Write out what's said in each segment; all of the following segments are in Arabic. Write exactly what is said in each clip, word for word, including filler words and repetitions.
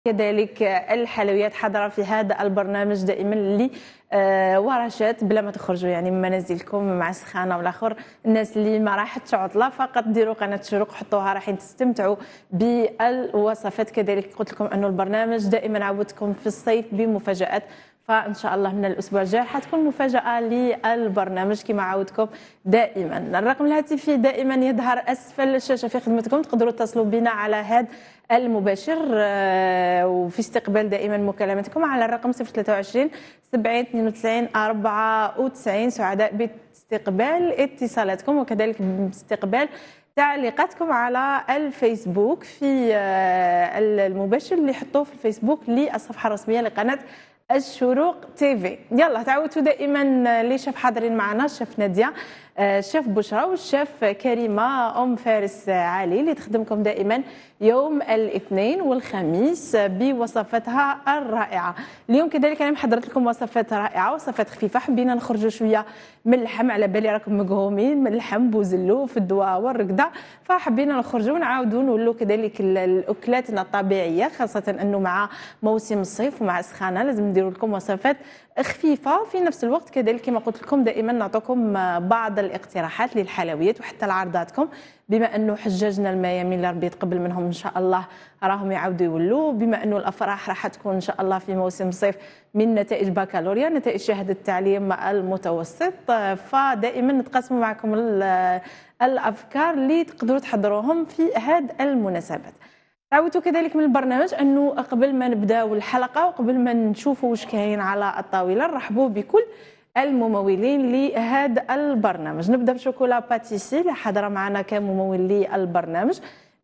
كذلك الحلويات حاضره في هذا البرنامج دائما اللي آه ورشات بلا ما تخرجوا يعني من منازلكم مع السخانه والاخر. الناس اللي ما راحتش عطله فقط ديروا قناه الشروق حطوها راح تستمتعوا بالوصفات. كذلك قلت لكم انه البرنامج دائما عودتكم في الصيف بمفاجات، فان شاء الله من الاسبوع الجاي حتكون مفاجاه للبرنامج كما عودتكم دائما. الرقم الهاتفي دائما يظهر اسفل الشاشه في خدمتكم، تقدروا تتصلوا بنا على هذا المباشر وفي استقبال دائما مكالمتكم على الرقم صفر ثلاثة وعشرين سبعين اثنين وتسعين أربعة وتسعين. سعداء باستقبال اتصالاتكم وكذلك باستقبال تعليقاتكم على الفيسبوك في المباشر اللي حطوه في الفيسبوك للصفحه الرسميه لقناه الشروق تيفي. يلا تعودوا دائما اللي شاف حاضرين معنا الشيف ناديه، الشيف بشرى والشيف كريمه ام فارس علي اللي تخدمكم دائما يوم الاثنين والخميس بوصفاتها الرائعه. اليوم كذلك انا محضرت لكم وصفات رائعه، وصفات خفيفه، حبينا نخرجوا شويه من اللحم، على بالي راكم مقهومين من اللحم بوزلو في الدواء والرقده، فحبينا نخرجوا ونعاودوا نولوا كذلك الاكلاتنا الطبيعيه، خاصه انه مع موسم الصيف ومع السخانه لازم نديروا لكم وصفات خفيفه في نفس الوقت. كذلك كما قلت لكم دائما نعطيكم بعض الاقتراحات للحلويات وحتى لعرضاتكم، بما انه حجاجنا الميامين اللي ربي يتقبل منهم ان شاء الله راهم يعاودوا يولوا، بما انه الافراح راح تكون ان شاء الله في موسم الصيف من نتائج بكالوريا، نتائج شهاده التعليم المتوسط، فدائما نتقاسم معكم الافكار اللي تقدروا تحضروهم في هذه المناسبات. عودتوا كذلك من البرنامج انه قبل ما نبداو الحلقه وقبل ما نشوفوا واش كاين على الطاوله نرحبوا بكل الممولين لهذا البرنامج. نبدا بشوكولا باتيسي اللي حاضره معنا كممول للبرنامج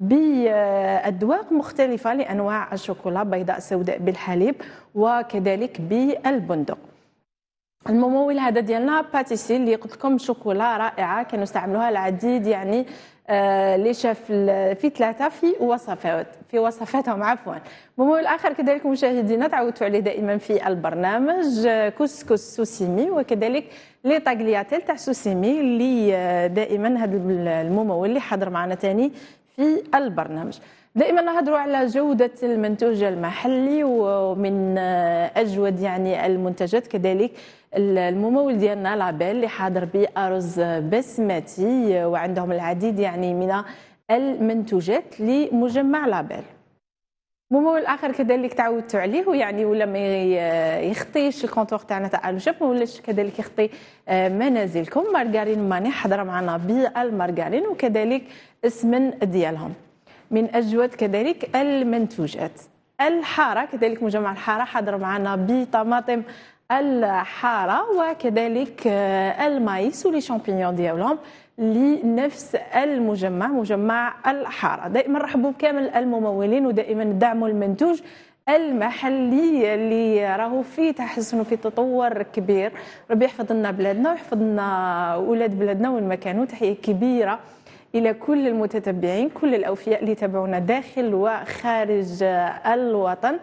بأذواق مختلفه لانواع الشوكولا، بيضاء سوداء بالحليب وكذلك بالبندق. الممول هذا ديالنا باتيسي اللي قلت لكم شوكولا رائعه كانوا استعملوها العديد يعني آه اللي شاف في ثلاثه في وصفات في وصفاتهم عفوا. الممول الاخر كذلك مشاهدينا تعودتوا عليه دائما في البرنامج كسكس سوسيمي وكذلك لي طاغلياتيل تاع سوسيمي اللي آه دائما هذا الممول اللي حاضر معنا ثاني في البرنامج. دائما نهضروا على جودة المنتوج المحلي ومن أجود يعني المنتجات. كذلك الممول ديالنا لابيل اللي حاضر بأرز بسمتي وعندهم العديد يعني من المنتوجات لمجمع لابيل. الممول الاخر كذلك تعودتوا عليه يعني ولا ما يخطيش الكونتور تاعنا تاع الو شيف، ما ولاش كذلك يخطي منازلكم. مارغارين ماني حضر معنا بالمارغارين وكذلك السمن ديالهم من اجود كذلك المنتوجات. الحاره كذلك مجمع الحاره حضر معنا بطماطم الحاره وكذلك المايس ولي شامبينيون ديالهم لنفس المجمع مجمع الحاره. دائما نرحبوا بكامل الممولين ودائما ندعموا المنتوج المحلي اللي راهو في تحسن وفي تطور كبير. ربي يحفظ لنا بلادنا ويحفظ لنا اولاد بلادنا وين ما كانوا. تحيه كبيره الى كل المتتبعين كل الاوفياء اللي تابعونا داخل وخارج الوطن،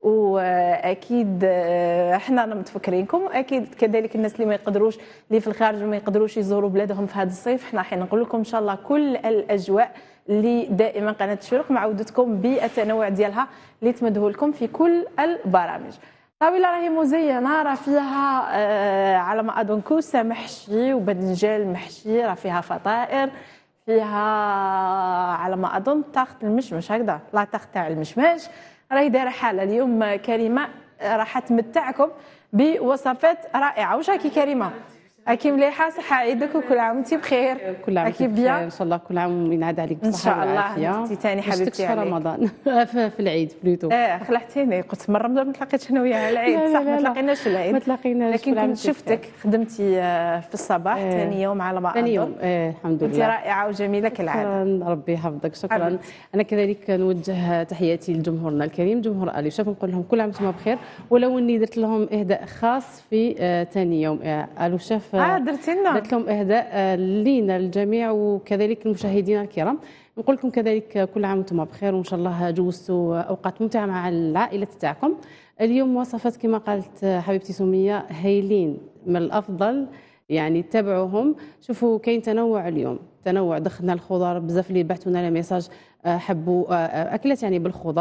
واكيد احنا متفكرينكم، واكيد كذلك الناس اللي ما يقدروش اللي في الخارج وما يقدروش يزوروا بلادهم في هذا الصيف. احنا حين نقول لكم ان شاء الله كل الاجواء اللي دائما قناه الشروق معودتكم بالتنوع ديالها اللي تمده لكم في كل البرامج. الطاوله راهي مزينه، راه فيها آه على ما اظن كوسه محشي وبدنجال محشي، راه فيها فطائر، فيها على ما اظن تاخت المشمش هكذا لا تاخت تاع المشماش. راهي دايره حاله اليوم كريمه راح تمتعكم بوصفات رائعه. واش راكي كريمه؟ راكي مليحه؟ صحه عيدك وكل عام وانت بخير. كل عام وانت بخير ان شاء الله، كل عام ينعاد عليك بالصحه والعافيه. ان شاء الله. انت ثاني حبيبتي في رمضان في العيد بلوتو. اه خلعتيني، قلت مره ما تلاقيتش انا وياها العيد. صح ما تلاقيناش العيد، ما تلاقيناش، لكن كنت شفتك خدمتي في الصباح ثاني اه يوم على ما اظن. ثاني يوم اه الحمد لله. انت رائعه وجميله كالعاده. ربي يحفظك. شكرا حبيبتي. انا كذلك نوجه تحياتي لجمهورنا الكريم جمهور الي شاف، نقول لهم كل عام وانتم بخير، ولو اني درت لهم اهداء خاص في ثاني يوم الو شاف. اه درتي لنا درت لهم اهداء لينا الجميع وكذلك المشاهدين الكرام. نقول لكم كذلك كل عام وانتم بخير وان شاء الله جوزتوا اوقات ممتعه مع العائله تاعكم. اليوم وصفات كما قالت حبيبتي سميه هايلين، من الافضل يعني تابعوهم. شوفوا كاين تنوع اليوم، تنوع، دخلنا الخضار بزاف اللي بعثوا لنا ميساج حبوا اكلات يعني بالخضار.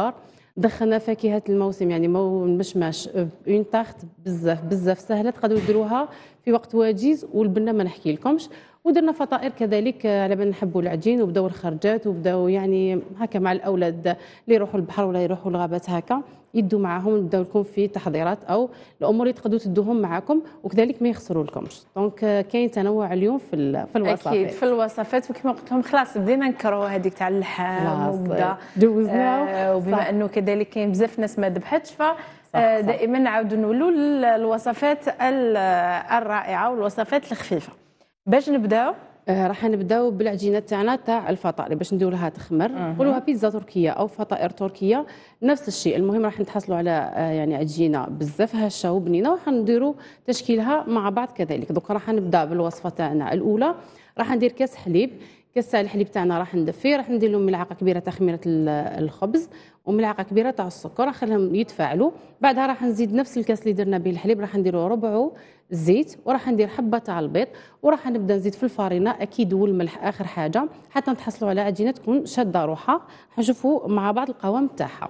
دخلنا فاكهه الموسم يعني مو المشماش اون تارت بزاف بزاف سهله تقدروا ديروها في وقت وجيز، والبنه ما نحكي لكمش. ودرنا فطائر كذلك على بال نحبوا العجين، وبداو الخرجات وبداو يعني هكا مع الاولاد اللي يروحوا البحر ولا يروحوا الغابات هكا يدوا معاهم، نبداو لكم في تحضيرات او الامور اللي تقدروا تدوهم معاكم وكذلك ما يخسروا لكمش. دونك كاين تنوع اليوم في في الوصفات. اكيد في الوصفات، وكما قلت لهم خلاص بدينا نكروا هذيك تاع اللحم وبدا دوزنا آه وبما انه كذلك كاين بزاف ناس ما ذبحتش ف آه دائما نعاودوا نولوا للوصفات الرائعه والوصفات الخفيفه. باش نبداو آه راح نبداو بالعجينه تاعنا تاع الفطائر باش نديروا لها تخمر، نقولوها بيتزا تركيه او فطائر تركيه نفس الشيء. المهم راح نتحصلوا على آه يعني عجينه بزاف هشه وبنينه، وراح نديروا تشكيلها مع بعض كذلك. دوك راح نبدا بالوصفه تاعنا الاولى. راح ندير كاس حليب، كاس تاع الحليب تاعنا راح ندفيه، راح ندير لهم ملعقه كبيره تاع خميره الخبز وملعقه كبيره تاع السكر، راح نخليهم يتفاعلوا. بعدها راح نزيد نفس الكاس اللي درنا به الحليب، راح نديروا ربعه زيت، وراح ندير حبه تاع البيض، وراح نبدا نزيد في الفارينه اكيد والملح اخر حاجه حتى نتحصلوا على عجينه تكون شاده روحها. حنشوفوا مع بعض القوام تاعها.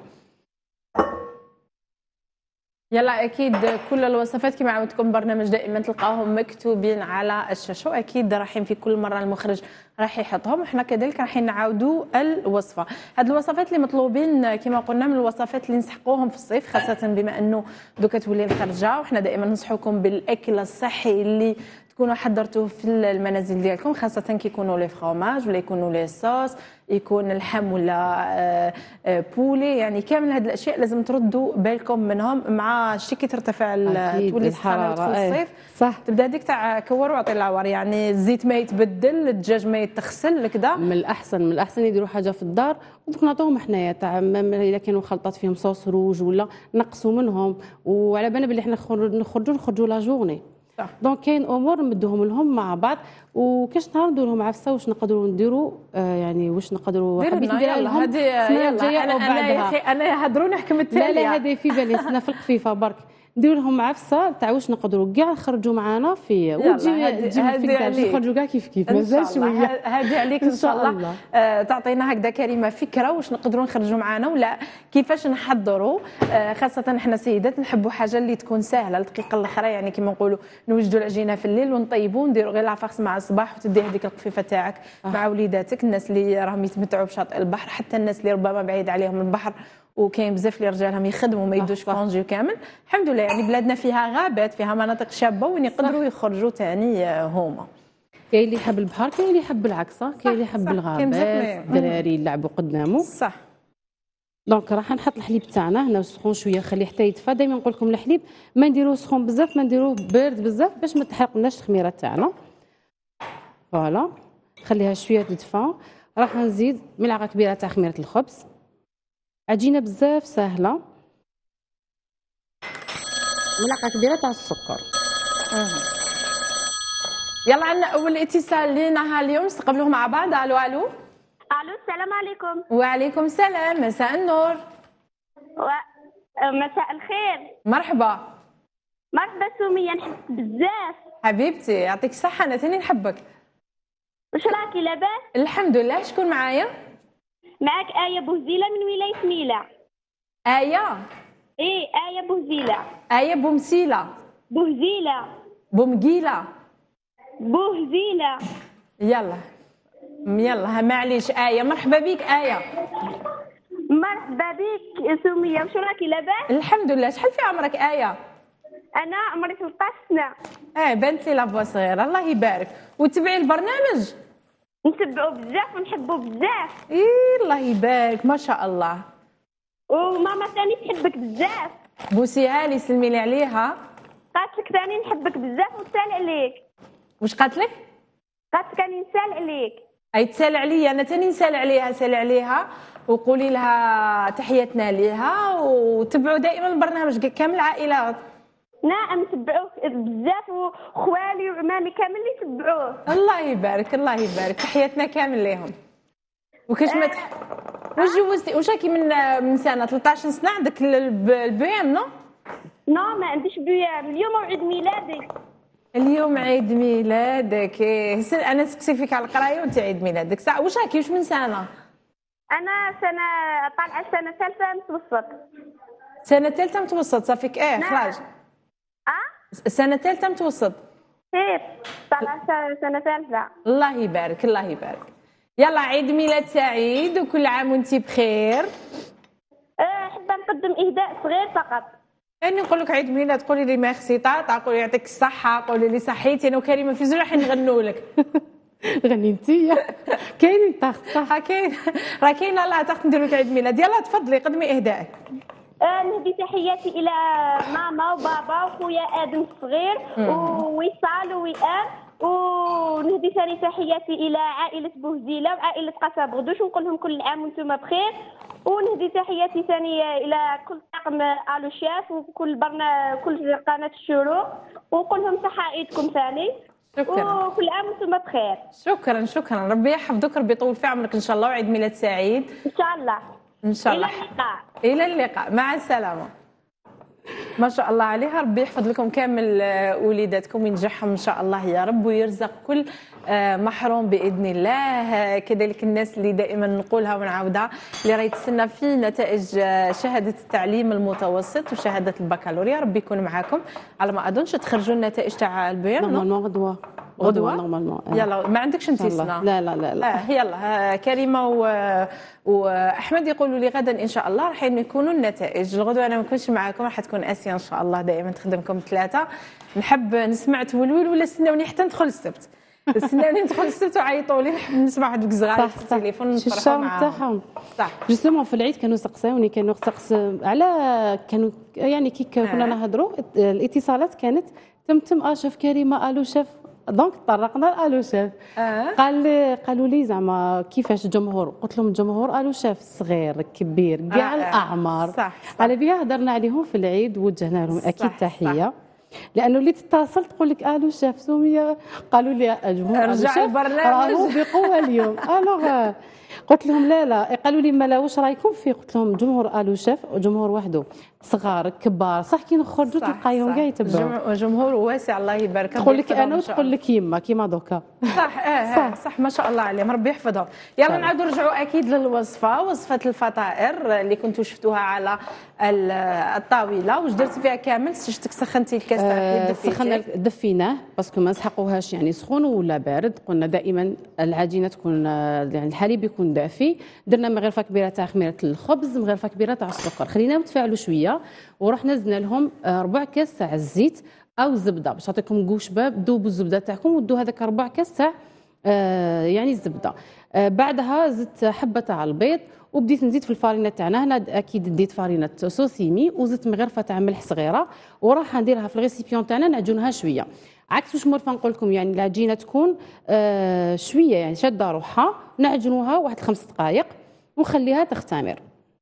يلا اكيد كل الوصفات كما عودتكم برنامج دائما تلقاهم مكتوبين على الشاشه، واكيد رايحين في كل مره المخرج راح يحطهم، وحنا كذلك راح نعاودوا الوصفه. هاد الوصفات اللي مطلوبين كما قلنا من الوصفات اللي نسحقوهم في الصيف، خاصه بما انه دوكا تولي الخرجه، وحنا دائما ننصحوكم بالاكل الصحي اللي تكونوا حضرتوه في المنازل ديالكم، خاصه كي يكونوا لي فروماج ولا يكونوا لي صوص، يكون اللحم ولا بولي، يعني كامل هاد الاشياء لازم تردوا بالكم منهم. مع الشيء كي ترتفع تولي الحراره في الصيف صح تبدا هذيك تاع كور واعطي العور، يعني الزيت ما يتبدل، الدجاج ما يتغسل كذا. من الاحسن من الاحسن يديروا حاجه في الدار ودوك نعطوهم حنايا تاع الا كانوا خلطات فيهم صوص روج ولا نقصوا منهم، وعلى بالنا بلي حنا نخرجوا نخرجوا لا جورني. دونك كاين امور نمدوهم لهم مع بعض. وكاش نهار ندير لهم عفسه واش نقدروا نديروا آه يعني واش نقدروا حبيت ندير لهم هذه يلا انا انا يا اخي انا يهضروا نحكم التاليه. لا لا هذه في بالي سنا في الخفيفه برك ندير لهم عفسه تاع واش نقدروا كاع نخرجوا معنا في وتجي تجي في نخرجوا كاع كيف كيف مازال شويه. هذه عليك ان شاء الله آه تعطينا هكذا كريمه فكره واش نقدروا نخرجوا معنا ولا كيفاش نحضروا. آه خاصه احنا سيدات نحبوا حاجه اللي تكون سهله الدقيقه الاخرى، يعني كما نقولوا نوجدوا العجينه في الليل ونطيبوا نديروا غير لافاكس مع الصباح وتدي هذيك القفيفه تاعك آه. مع وليداتك، الناس اللي راهم يتمتعوا بشاطئ البحر، حتى الناس اللي ربما بعيد عليهم البحر وكاين بزاف اللي رجالهم يخدموا ما يدوش كونجي كامل. الحمد لله يعني بلادنا فيها غابات فيها مناطق شابه وين يقدروا يخرجوا ثاني هما. كاين اللي يحب البحر، كاين اللي يحب العكس، كاين اللي يحب الغابات، الدراري يلعبوا قدامه. صح. دونك راح نحط الحليب تاعنا هنا سخون شويه نخليه حتى يدفى. دائما نقول لكم الحليب ما نديروه سخون بزاف، ما نديروه بارد بزاف باش ما تحرقناش الخميره تاعنا. فوالا نخليها شويه تدفى. راح نزيد ملعقه كبيره تاع خميره الخبز، عجينه بزاف سهله، ملعقه كبيره تاع السكر. أه. يلا عندنا اول اتصال لينا اليوم نستقبلوه مع بعض. الو الو الو السلام عليكم. وعليكم السلام، مساء النور. و... مساء الخير. مرحبا. مرحبا سمية، نحبك بزاف حبيبتي يعطيك الصحة، أنا ثاني نحبك. واش راكي لاباس؟ الحمد لله. شكون معايا؟ معك آية بوهزيلة من ولاية ميلا. آية؟ إيه آية بوهزيلة. آية بومسيلة. بوهزيلة. بومقيلة. بوهزيلة. يلا يلا معليش آية. مرحبا بك آية. مرحبا بك سمية، واش راكي لاباس؟ الحمد لله. شحال في عمرك آية؟ أنا عمري ثلاثة عشر سنة. اه بانت لي لافوا صغيرة. الله يبارك. وتبعي البرنامج؟ نتبعو بزاف ونحبو بزاف. إيه الله يبارك ما شاء الله. وماما ثاني تحبك بزاف. بوسيها لي سلمي لي عليها. قالت لك ثاني نحبك بزاف ونسال عليك. واش قالت لك؟ قالت لك راني نسال عليك. اي تسال عليا انا ثاني نسال عليها. سال عليها وقولي لها تحياتنا ليها، وتبعوا دائما البرنامج كامل العائلات. نعم نتبعوه بزاف وخوالي وعمامي كامل يتبعوه. الله يبارك الله يبارك. تحياتنا كامل ليهم. وكاش ما تح... واش جوزتي واش راكي من من سنه ثلاثة عشر سنه عندك البيام؟ نو نو ما عنديش بيام. اليوم عيد ميلادي. اليوم عيد ميلادك. إيه انا سكسي فيك على القرايه وانت عيد ميلادك. ساعه واش راكي واش من سنه؟ انا سنه طالعه سنه ثالثه متوسط. سنه ثالثه متوسط صافيك ايه نعم. خلاص. اه سنه ثالثه متوسط. خير طالعه سنه سنة ثالثه. الله يبارك الله يبارك. يلا عيد ميلاد سعيد وكل عام وانت بخير. آه، حابه نقدم اهداء صغير فقط. يعني نقول لك عيد ميلاد تقولي لي ميرسي طاطا، قولي يعطيك الصحه، قولي لي صحيتي، انا وكريمه في زوج راح نغنوا لك. غني انتيا كاينين طاخ صح. راه كاين راه كاينه الله تاخذ نديروا لك عيد ميلاد. يلا تفضلي قدمي اهدائك. آه، نهدي تحياتي الى ماما وبابا وخويا ادم الصغير ووصال ووئام، ونهدي ثاني تحياتي الى عائله بوهزيله وعائله قصا بغدوش، ونقول لهم كل عام وانتم بخير. ونهدي تحياتي ثانيه الى كل طاقم الو شاف وكل برنامج كل قناه الشروق، ونقول لهم صحه عيدكم ثاني. شكرا وكل عام وانتم بخير. شكرا شكرا ربي يحفظك، ربي يطول في عمرك ان شاء الله، وعيد ميلاد سعيد ان شاء الله. ان شاء الله. الى اللقاء. الى اللقاء، مع السلامه. ما شاء الله عليها، ربي يحفظ لكم كامل وليداتكم وينجحهم ان شاء الله يا رب، ويرزق كل محروم باذن الله. كذلك الناس اللي دائما نقولها ونعاودها اللي راهي تستنى في نتائج شهاده التعليم المتوسط وشهاده البكالوريا، ربي يكون معاكم. على ما اظنش تخرجوا النتائج تاع البيان. نورمالمون غدوه غدوه نورمالمون. يلا ما عندكش انت سنه؟ لا لا لا لا. آه يلا كريمه و... واحمد يقولوا لي غدا ان شاء الله راح يكونوا النتائج. الغدوه انا ما نكونش معاكم، راح تكون اسيا ان شاء الله دائما تخدمكم ثلاثه. نحب نسمع تولول ولا استناوني حتى ندخل السبت. استناوني ندخل السبت وعيطوا لي، نحب نسمع هذوك الصغار في التليفون نفرحوا معاهم. صح جوستومون في العيد كانوا سقساوني، كانوا سقس على كانوا يعني كي كنا نهضروا الاتصالات كانت تمتم اه شاف كريمه الو شاف، دونك طرقنا الو شاف. آه. قال لي قالوا لي زعما كيفاش الجمهور، قلت لهم الجمهور الو شاف صغير كبير كاع آه. الاعمار. صح, صح. على بها هضرنا عليهم في العيد ووجهنا لهم اكيد صح تحيه صح. لانه اللي تتصل تقول لك الو شاف سميه، قالوا لي الجمهور رجع البرنامج راهو بقوه اليوم. الوغ قلت لهم لا لا، قالوا لي مالا واش رايكم فيه، قلت لهم جمهور الو شاف وجمهور وحده، صغار كبار صح كي نخرجوا تلقايهم كاع يتبعوا. جمهور واسع الله يبارك. تقول لك انا وتقول لك يما كيما دوكا. صح اه صح, صح ما شاء الله عليهم ربي يحفظهم. يلا نعاودوا نرجعوا اكيد للوصفه، وصفه الفطائر اللي كنتوا شفتوها على الطاوله. واش درتي فيها كامل؟ شفتك سخنتي الكاس تاع آه سخنا دفيناه باسكو ما نسحقوهاش يعني سخون ولا بارد. قلنا دائما العجينه تكون يعني الحليب يكون دافي. درنا مغرفه كبيره تاع خميره الخبز، مغرفه كبيره تاع السكر، خليناهم يتفاعلوا شويه ورحنا زدنا لهم ربع كاس تاع الزيت او الزبده باش تعطيكم قو شباب. ذوبوا الزبده تاعكم ودوا هذاك ربع كاس تاع آه يعني الزبده. آه بعدها زدت حبه تاع البيض وبديت نزيد في الفارينه تاعنا. هنا اكيد ديت فارينه سوسيمي وزدت مغرفه تاع ملح صغيره وراح نديرها في الريسيبيون تاعنا نعجنها شويه. عكس واش مرفه نقول لكم يعني العجينه تكون آه شويه يعني شاده روحها، نعجنوها واحد خمس دقائق ونخليها تختمر.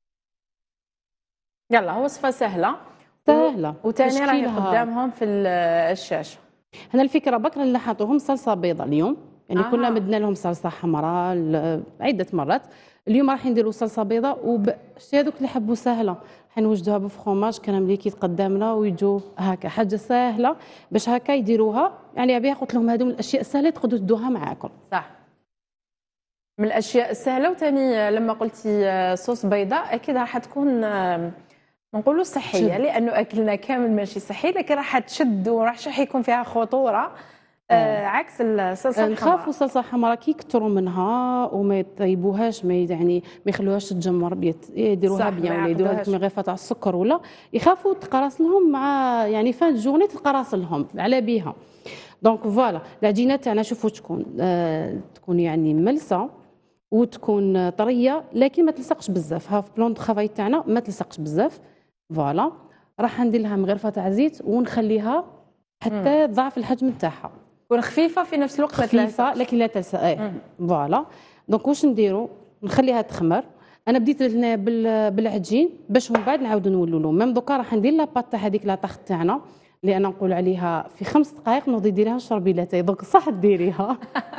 يلا وصفه سهله سهله وثاني راهي قدامهم في الشاشه. هنا الفكره بكره اللي حاطوهم صلصه بيضاء اليوم يعني آه. كنا مدنا لهم صلصه حمراء عده مرات. اليوم راح نديروا صلصه بيضاء وشتي هذوك اللي حبوا سهله حنوجدوها بفرماج كان مليكي قدامنا ويجوا هكا حاجه سهله باش هكا يديروها. يعني بها قلت لهم هذو من الاشياء السهله تقدروا تدوها معاكم. صح من الاشياء السهله. وثاني لما قلتي صوص بيضاء اكيد راح تكون نقولوا صحيه شد. لانه اكلنا كامل ماشي صحي لكن راح تشد وراح يكون فيها خطوره آه عكس الصلصه الحمراء. نخافوا الصلصه الحمراء كي يكثروا منها وما يطيبوهاش ما يعني ما يخلوهاش تتجمر يديروها بيان ولا يديروها مغرفه تاع السكر ولا يخافوا تقراص لهم مع يعني فان جورني تقراص لهم على بيها. دونك فوالا العجينه تاعنا شوفوا تكون آه تكون يعني ملسه وتكون طريه لكن ما تلصقش بزاف. ها في بلون دو خافاي تاعنا ما تلصقش بزاف. فوالا راح ندير لها مغرفه تاع زيت ونخليها حتى تضاعف الحجم تاعها. تكون خفيفه في نفس الوقت خفيفه لكن لا تلصق. ايه فوالا دونك واش نديروا نخليها تخمر. انا بديت هنا بالعجين باش من بعد نعاودوا نولوا له. ميم دوكا راح ندير لاباط تاع هذيك لاطاخ تاعنا اللي انا نقول عليها في خمس دقائق نوضي ديريها شربي لاتاي. دونك صح ديريها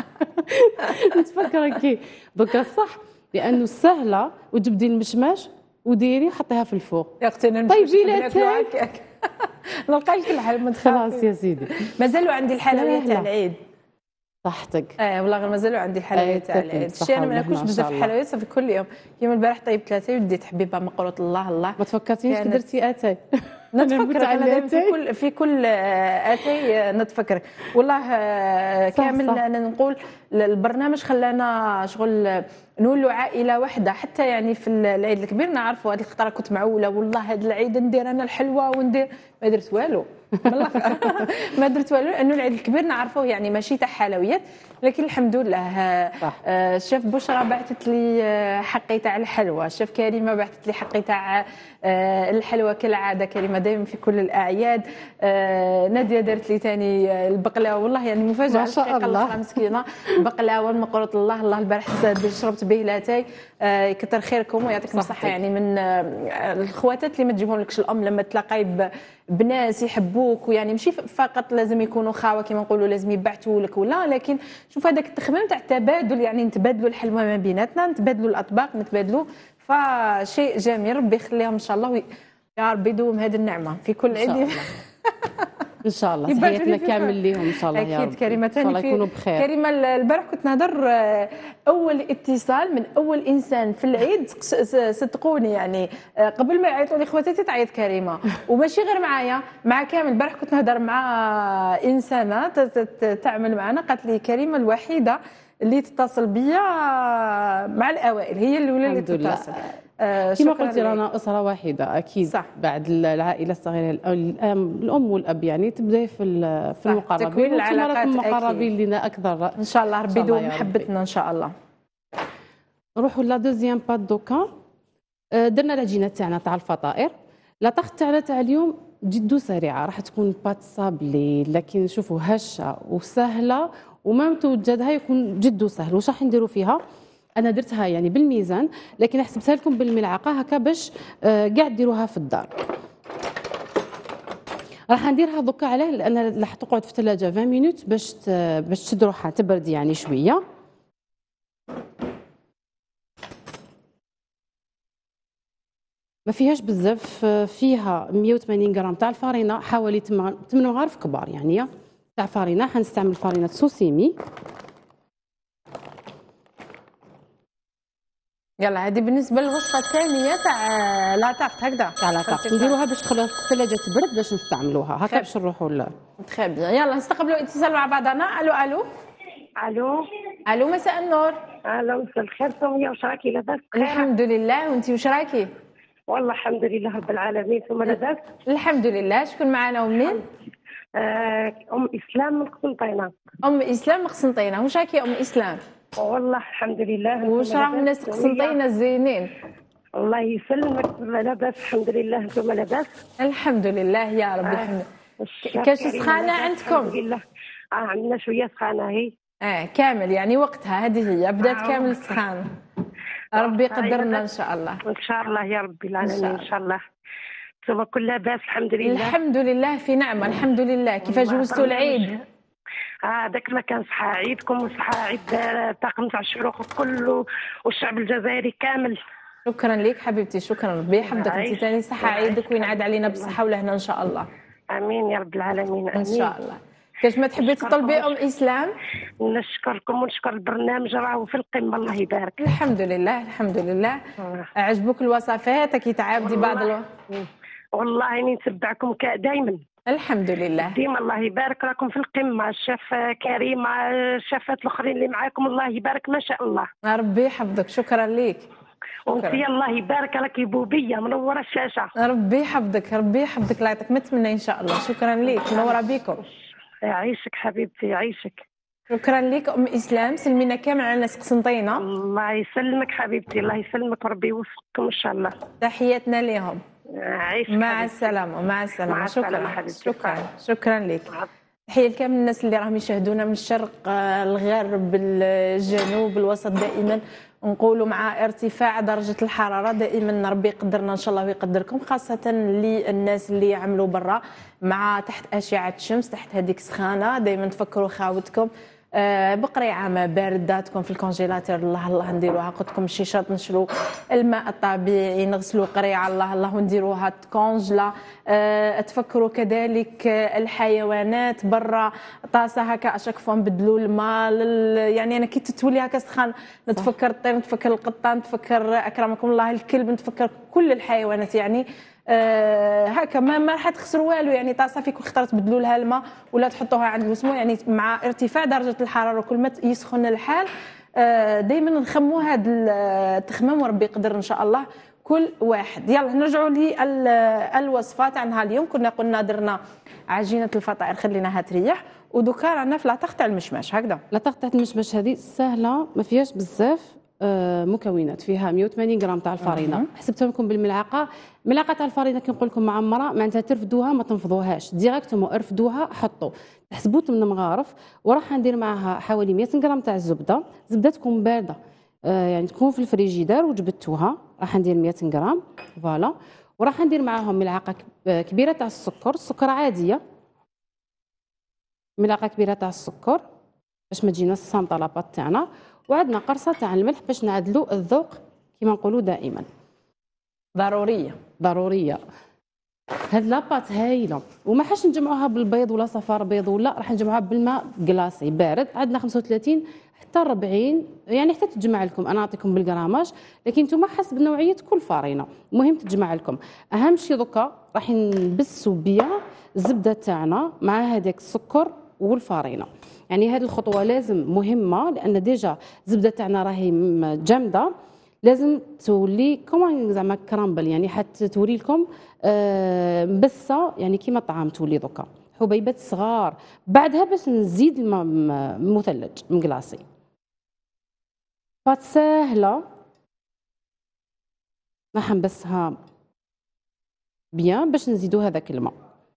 نتفكر كي دوكا صح لانه سهله وتبدي المشماش وديري وحطيها في الفوق. يا اختي انا طيبي لاتاي نلقى لك الحل ما خلاص يا سيدي. مازالوا عندي الحلويات تاع العيد صحتك. اه والله غير مازالوا عندي الحلويات تاع العيد. الشيء انا ما ناكلش بزاف الحلويات صافي كل يوم. يوم البارح طيبت ثلاثه وديت حبيبه مقروط الله الله. ما تفكرتينيش كي درتي اتاي؟ نتفكر انا في كل في كل اتاي نتفكر والله كامل. صح صح. انا نقول البرنامج خلانا شغل نولوا عائله واحده، حتى يعني في العيد الكبير نعرفوا هذه الخطره كنت معوله والله هذا العيد ندير انا الحلوه وندير ما درت والو ما درت والو لانه العيد الكبير نعرفوه يعني ماشي تاع حلويات، لكن الحمد لله. الشيف بشرى بعثت لي حقي تاع الحلوه، الشيف كريمه بعثت لي حقي تاع الحلوه كالعاده، كريمه دائما في كل الاعياد. ناديه دارت لي ثاني البقلاوه والله يعني مفاجاه. ما شاء الله مسكينه بقلاوه المقروط الله الله. البارح شربت به لاتاي. كثر خيركم ويعطيكم الصحه. يعني من الخواتات اللي ما تجيبهم لكش الام لما تلاقاي بناس يحبوك، ويعني ماشي فقط لازم يكونوا خاوه كما نقولوا لازم يبعثوا لك ولا، لكن شوف هذاك التخمام تاع التبادل، يعني نتبادلوا الحلوه ما بيناتنا، نتبادلوا الاطباق، نتبادلوا، فشيء جميل. ربي يخليهم ان شاء الله، يا رب يدوم هذه النعمه في كل عيد ان شاء الله. تحياتنا كامل ليهم ان شاء الله يا رب. اكيد كريمه ثاني ان شاء الله يكونوا بخير. كريمه البارح كنت نهضر اول اتصال من اول انسان في العيد، صدقوني يعني قبل ما يعيطوا لي خواتاتي تعيط كريمه، وماشي غير معايا مع كامل. البارح كنت نهضر مع انسانه تعمل معنا، قالت لي كريمه الوحيده اللي تتصل بيا مع الاوائل، هي الاولى اللي تتصل. آه كما قلتي رانا اسره واحده اكيد. صح. بعد العائله الصغيره الام والاب يعني تبداي في في المقربين، تكوين العلاقات المقربين لنا اكثر ان شاء الله. ربي يدوم محبتنا ان شاء الله. نروحوا لا دوزيام بات دوكا. درنا العجينه تاعنا تاع الفطائر. لا طاقه تاعنا تاع اليوم جدو سريعه، راح تكون بات صابلي، لكن شوفوا هشه وسهله، وما توجدها يكون جدو سهل. واش راح نديروا فيها؟ انا درتها يعني بالميزان، لكن حسبتها لكم بالملعقه هكا باش كاع ديروها في الدار. راح نديرها دوكا عليه لان راح تقعد في الثلاجه عشرين مينوت باش باش تشد روحها تبرد يعني شويه. ما فيهاش بزاف، فيها مية وثمانين غرام تاع الفارينه، حوالي ثمانية غرف كبار يعني تاع فارينه. حنستعمل فارينه سوسيمي. يلا هذه بالنسبه للوصفه الثانيه تاع لا طاقت هكذا تاع لا طاقت نديروها باش خلاص الثلاجه تبرد باش نستعملوها هكا باش نروحوا ل تخي بيان. يلا نستقبلوا اتصال مع بعضنا. الو الو الو الو مساء النور. الو مساء الخير سميه، واش راكي لاباس؟ الحمد لله، وانت واش راكي؟ والله الحمد لله رب العالمين. ثم لاباس؟ الحمد لله. شكون معنا ومنين؟ آه ام اسلام من قسنطينه. ام اسلام من قسنطينه، واش راكي ام اسلام؟ والله الحمد لله. واش راهم الناس قسنطينه زينين؟ الله يسلمك. لاباس الحمد لله. انتم لاباس؟ الحمد لله يا ربي. الحمد لله. كاش سخانه عندكم؟ الحمد لله. اه عندنا شويه سخانه هي. اه كامل يعني وقتها هذه هي بدات آه كامل السخانه. ربي يقدرنا ان شاء الله. ان شاء الله يا رب العالمين ان شاء الله. ثم كل لاباس الحمد لله. الحمد لله في نعمه الحمد لله. كيف جوزتوا العيد؟ اه داك ما كان صحه عيدكم وصحه عيد الطاقم تاع الشروق كله والشعب الجزائري كامل. شكرا لك حبيبتي، شكرا. ربي يحفظك انت ثاني، صحه عيدك وينعاد علينا بالصحه والهنا ان شاء الله. امين يا رب العالمين. امين ان شاء الله. كاش ما تحبي تطلبي ام اسلام؟ نشكركم ونشكر البرنامج، راهو في القمه الله يبارك. الحمد لله الحمد لله. آه. عجبوك الوصفات كي تعاودي بعض الو... والله اني نتبعكم دائما. الحمد لله ديما الله يبارك. راكم في القمه، الشيف كريم مع الشيفات الاخرين اللي معاكم الله يبارك ما شاء الله. ربي يحفظك. شكرا لك. وانت الله يبارك راكي بوبيه منوره الشاشه. ربي يحفظك ربي يحفظك الله يعطيك ما تمنى ان شاء الله. شكرا لك منوره بكم. يعيشك حبيبتي يعيشك. شكرا لك ام اسلام. سلمينا كامل على ناس قسنطينه. الله يسلمك حبيبتي الله يسلمك وربي يوفقكم ان شاء الله. تحياتنا لهم. عيشك مع حبيبتي. السلامه مع السلامه. مع شكرا السلامة حبيبتي. شكرا شكرا لك. تحيه لكامل الناس اللي راهم يشاهدونا من الشرق الغرب الجنوب الوسط. دائما نقولوا مع ارتفاع درجه الحراره دائما ربي يقدرنا ان شاء الله ويقدركم، خاصه للناس اللي يعملوا برا مع تحت اشعه الشمس تحت هذيك السخانه. دائما تفكروا خاوتكم آه، بقريعه ما بارده تكون في الكونجيلاتور، الله الله نديروها. قلت لكم الشيشات نشرو الماء الطبيعي، نغسلوا قريعه الله الله ونديروها تكونجلا. آه، تفكروا كذلك الحيوانات برا، طاسه هكا اشاك فوا نبدلوا الماء، يعني انا كي تتولي هكا سخان نتفكر الطير، نتفكر القطه، نتفكر اكرمكم الله الكلب، نتفكر كل الحيوانات يعني. آه هكا ما ما راح تخسروا والو يعني. طاسه فيكم اختار تبدلوا لها الماء ولا تحطوها عند الوسمو، يعني مع ارتفاع درجه الحراره وكل ما يسخن الحال آه دائما نخموا هذا التخمام وربي يقدر ان شاء الله كل واحد. يلا نرجعوا للوصفه تاع نهار اليوم. كنا قلنا درنا عجينه الفطائر خليناها تريح، ودوكا رانا في لاطاق تاع المشماش هكذا. لاطاق تاع المشماش هذه سهله ما فيهاش بزاف آه مكونات، فيها مية وثمانين غرام تاع الفرينه، حسبتها لكم بالملعقه. ملعقه تاع الفرينه كي نقول لكم معمره معناتها ترفدوها ما تنفضوهاش ديريكتومون، ارفدوها حطوا تحسبوا ثمن مغارف. وراح ندير معها حوالي مية غرام تاع الزبده، زبده تكون بارده آه يعني تكون في الفريجيدار وجبدتوها. راح ندير مية غرام فوالا. وراح ندير معاهم ملعقه كبيره تاع السكر، السكر عاديه، ملعقه كبيره تاع السكر باش ما تجينا الصامطه لاباط تاعنا. وعندنا قرصه تاع الملح باش نعدلوا الذوق كما نقولوا دائما. ضروريه ضروريه. هاد لاباط هايله، وما حاش نجمعوها بالبيض ولا صفار بيض ولا، راح نجمعوها بالماء كلاصي بارد. عندنا خمسة وثلاثين حتى أربعين يعني حتى تجمع لكم. انا نعطيكم بالغراماج لكن نتوما حسب نوعيه كل فرينه، المهم تجمع لكم. اهم شيء دوكا راح نبسوا بيا الزبده تاعنا مع هذاك السكر والفرينه. يعني هذه الخطوه لازم مهمه، لان ديجا الزبده تاعنا راهي جامده، لازم تولي كومان زعما كرامبل، يعني حتى توري لكم آه مبسه يعني كيما الطعام تولي دوكا حبيبات صغار. بعدها باش نزيد الماء مثلج مكلاصي. فات ساهله راح نبسها بيان باش نزيدوا هذاك الماء.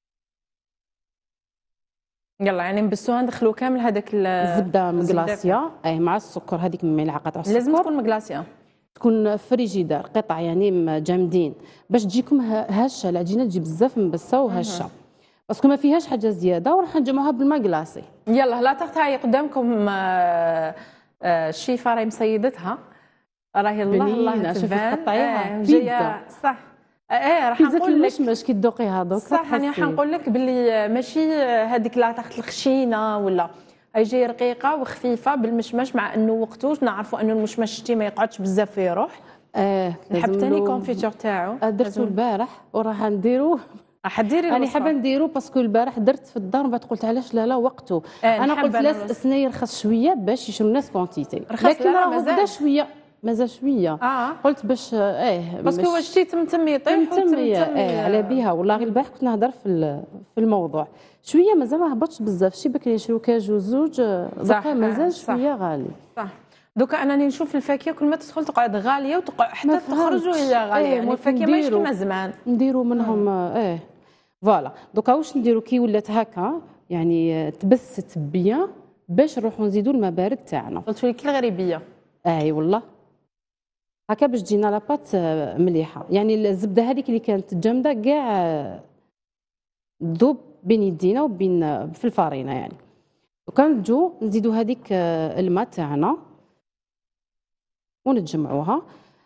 يلا يعني نبسوها ندخلوا كامل هذاك الزبده مكلاصيه اي مع السكر، هذيك ملعقه تاع السكر لازم تكون مكلاصيه، تكون فريجيدار قطع يعني جامدين باش تجيكم هشه العجينه، تجي بزاف مبسه وهشه باسكو ما فيهاش حاجه زياده. وراح نجمعوها بالماء كلاصي. يلا لا تقطعي قدامكم الشيفه راهي مصيدتها، راهي الله الله تبان تقطعيها آه جايه صح. ايه راح نقول لك المشمش كي تذوقيها دوك صح. انا راح نقول لك باللي ماشي هذيك لا تحت الخشينه ولا هي جايه رقيقه وخفيفه بالمشمش، مع انه وقتوش نعرفوا انه المشمش شتي ما يقعدش بزاف في يروح. اه نحب ثاني كونفيتور تاعو درتو البارح وراح نديرو. راح ديري انا حابه نديرو باسكو البارح درت في الدار، من بعد قلت علاش لا لا وقته. آه انا قلت لاس السنه يرخص شويه باش يشرو الناس كونتيتي، لكن راه بدا شويه مازال شويه. آه. قلت باش اه باسكو واش شتي تمتم يطيح تمتم اه على بها. والله غير البارح كنت نهضر في في الموضوع شويه مازال ما هبطش بزاف. شي بكري نشرو كاج وزوج بقى مازال شويه غالي. صح. دوكا انني نشوف الفاكهه كل ما تدخل تقعد غاليه وتقعد حتى تخرج وهي غاليه. ايه يعني الفاكهه ماشي كيما زمان نديرو منهم اه فوالا. دوكا واش نديرو كي ولات هكا يعني تبست بيان باش نروحو نزيدو الماء بارد تاعنا. قلت لك الغريبيه اي والله هكا باش تجينا لاباط مليحه. يعني الزبده هذيك اللي كانت جامده كاع تذوب بين يدينا وبين في الفرينه يعني. وكان نجو نزيدو هذيك الماء تاعنا ونتجمعوها.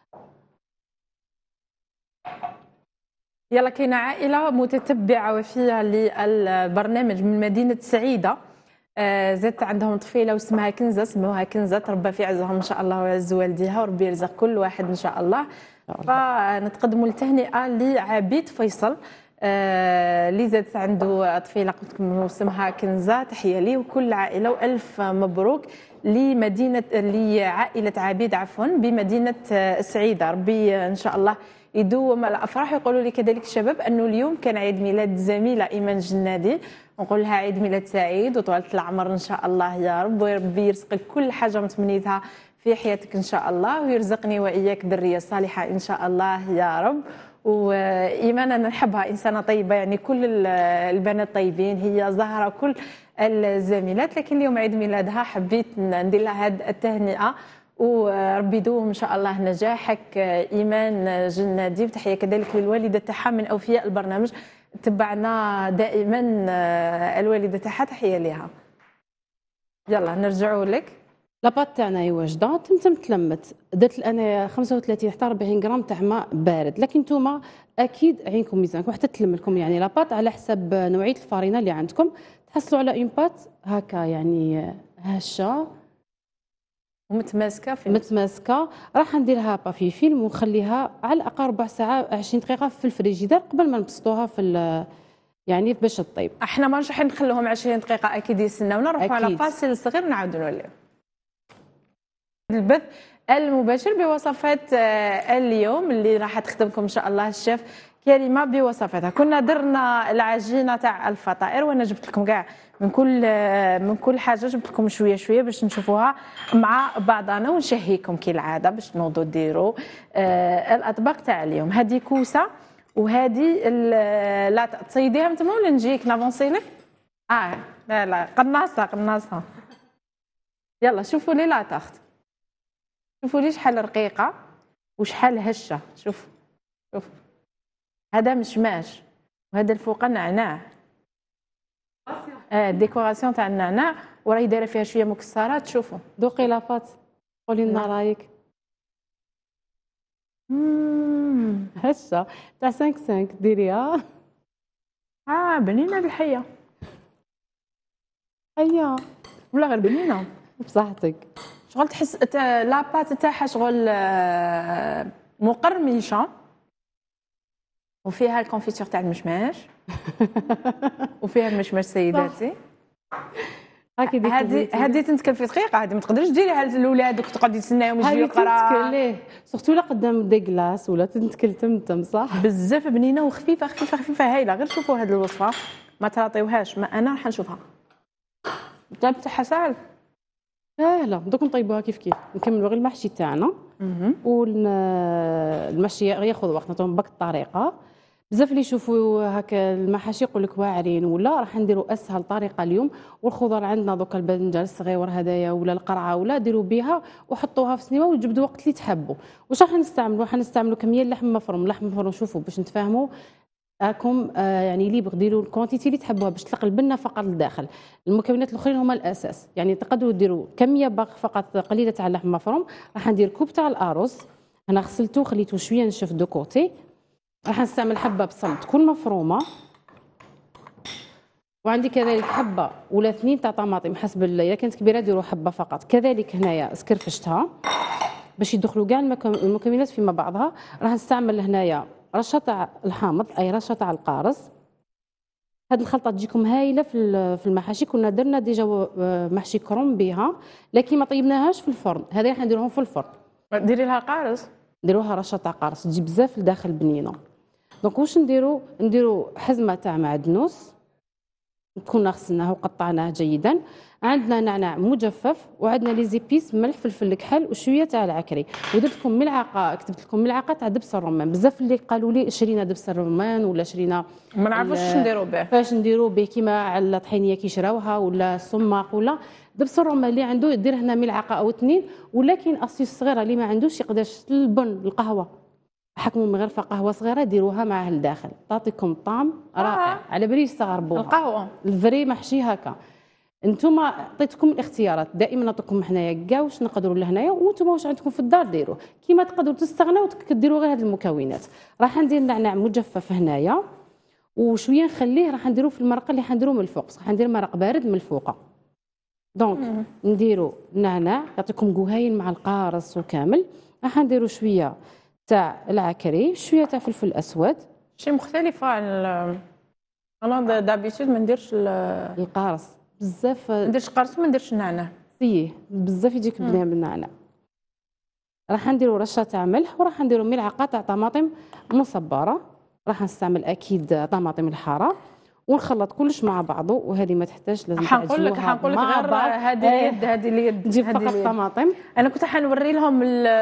يلا كاينه عائله متتبعه وفيه للبرنامج من مدينه سعيده، آه زادت عندهم طفيله واسمها كنزه، سموها كنزه تربى في عزهم ان شاء الله ويعز والديها وربي يرزق كل واحد ان شاء الله. فنتقدموا التهنئه لعبيد فيصل آه اللي زادت عنده طفيله قلت لكم اسمها كنزه، تحيه ليه وكل عائله والف مبروك لمدينه لعائله عبيد عفوا بمدينه سعيده. ربي ان شاء الله يدوم الافراح. يقولوا لي كذلك الشباب انه اليوم كان عيد ميلاد الزميله ايمان الجنادي، نقول لها عيد ميلاد سعيد وطولة العمر ان شاء الله يا رب، وربي يرزقك كل حاجه متمنيتها في حياتك ان شاء الله، ويرزقني واياك ذريه صالحه ان شاء الله يا رب. وايمان انا نحبها انسانه طيبه، يعني كل البنات طيبين، هي زهره كل الزميلات، لكن اليوم عيد ميلادها حبيت ندير لها هذه التهنئه وربي يدوم ان شاء الله نجاحك ايمان جنادي. وتحيه كذلك للوالده تاعها من اوفياء البرنامج، تبعنا دائما الوالده تاعها، تحيه لها. يلا نرجعوا لك. لاباط تاعنا هي واجده تمتم تلمت، درت انا خمسة وثلاثين حتى أربعين غرام تاع ماء بارد، لكن نتوما اكيد عينكم ميزانكم حتى تلم لكم يعني لاباط على حسب نوعيه الفارينه اللي عندكم. تحصلوا على اون بات هكا يعني هشه ومتماسكه في متماسكه. راح نديرها با في فيلم ونخليها على الاقل ربع ساعه عشرين دقيقه في الفريجيدير قبل ما نبسطوها في يعني باش تطيب. احنا ما راح نخلوهم عشرين دقيقه اكيد يستناونا، نروحوا على فاصل صغير ونعاودوا نوليو البث المباشر بوصفات اليوم اللي راح تخدمكم ان شاء الله الشيف كريمه بوصفاتها. كنا درنا العجينه تاع الفطائر وانا جبت لكم كاع من كل من كل حاجه، جبت لكم شويه شويه باش نشوفوها مع بعضنا ونشهيكم كالعاده باش تنوضوا ديروا الاطباق تاع اليوم. هذه كوسه وهذه لا تصيديها انت ولا نجيك نافونسي لك؟ اه لا لا قناصه قناصه. يلا شوفوا لي لا تاخت، شوفوا لي شحال رقيقه وشحال هشه. شوف شوف هذا مشماش وهذا الفوق نعناع، اه ديكوراسيون تاع النعناع وراهي دايره فيها شويه مكسرات. شوفوا دوقي لاباط قولي لنا رايك. اممم هشه تاع خمسة خمسة ديريها. اه بنينه بالحيه هيا ولا غير بنينه بصحتك. شغل تحس لاباط تاعها شغل مقرمشه وفيها الكونفيتور تاع المشماش وفيها المشماش سيداتي. هذه هذه تنتكل في دقيقه، هذه ما تقدريش ديريها لولادك تقعدي تسناهم يجيو يقرا. تنتكل ليه سورتو لا قدام دي كلاس ولا تنتكل تمتم صح بزاف بنينه وخفيفه خفيفه خفيفه هايله. غير شوفوا هذه الوصفه ما تراطيوهاش، ما انا راح نشوفها. الطيب تاعها ساهل ساهله. دوك نطيبوها كيف كيف. نكملوا غير المحشي تاعنا والمحشي ياخذ وقت نعطيهم بك الطريقه. بزاف اللي يشوفوا هكا المحاشي يقول لك واعرين ولا راح نديروا اسهل طريقه اليوم. والخضر عندنا دوك البنجر الصغيور هذايا ولا القرعه ولا ديروا بها وحطوها في سنيوه وجبدوا وقت اللي تحبوا. واش راح نستعملوا؟ راح نستعملوا كميه لحم مفروم. لحم مفروم شوفوا باش نتفاهموا راكم آه يعني اللي بغديروا الكونتيتي اللي تحبوها باش تقلب لنا فقط للداخل. المكونات الاخرين هما الاساس، يعني تقدروا ديروا كميه باق فقط قليله تاع اللحم مفروم. راح ندير كوب تاع الارز انا غسلته خليته شويه نشف دو كوتي. راح نستعمل حبه بصل تكون مفرومه، وعندي كذلك حبه ولا اثنين تاع طماطم حسب اذا كانت كبيره ديروا حبه فقط. كذلك هنايا سكرفشتها باش يدخلوا كاع المكونات فيما بعضها. راح نستعمل هنايا رشه تاع الحامض اي رشه تاع القارص. هذه الخلطه تجيكم هايله في في المحاشي. كنا درنا ديجا محشي كروم بها لكن ما طيبناهاش في الفرن. هذه راح نديرهم في الفرن. ديري لها قارص، ديروها رشه تاع قارص تجي بزاف لداخل بنينه. دونك واش نديرو؟ نديرو حزمه تاع معدنوس كنا غسلناه وقطعناه جيدا. عندنا نعناع مجفف وعندنا لي زيبيس ملح فلفل كحل وشويه تاع العكري. ودرت لكم ملعقه كتبت لكم ملعقه تاع دبس الرمان. بزاف اللي قالوا لي شرينا دبس الرمان ولا شرينا ما نعرفوش واش نديرو به. فاش نديرو به كيما على الطحينيه كيشراوها ولا السماق ولا دبس الرمان اللي عنده يدير هنا ملعقه او اثنين. ولكن اسيس صغيره اللي ما عندوش يقدر البن القهوه حكموا من غرفه قهوه صغيره ديروها معاه لداخل تعطيكم طعم رائع. آه. على بالي يستغربوها القهوه الفري محشي هكا. انتم عطيتكم الاختيارات دائما نعطيكم حنايا كاع واش نقدروا لهنايا وانتم واش عندكم في الدار ديروه كيما تقدروا تستغناو ديروا غير هذه المكونات. راح ندير نعناع مجفف هنايا وشويه نخليه راح نديروه في المرقه اللي حنديروه من الفوق. راح ندير مرق بارد من الفوق. دونك نديروا النعناع يعطيكم قهين مع القارص وكامل. راح نديروا شويه تاع العكري شويه تاع فلفل اسود. شيء مختلفه عن انا دابيتود ما نديرش القارص بزاف. ما نديرش قارص وما نديرش النعناع سيه بزاف يجيك بنين بالنعناع. راح نديروا رشه تاع ملح وراح نديروا ملعقه تاع طماطم مصبره. راح نستعمل اكيد طماطم الحاره ونخلط كلش مع بعضه. وهذه ما تحتاج لازم حنقول لك حنقول لك غير هذه اليد هذه اليد تجيب فقط طماطم. انا كنت حنوري لهم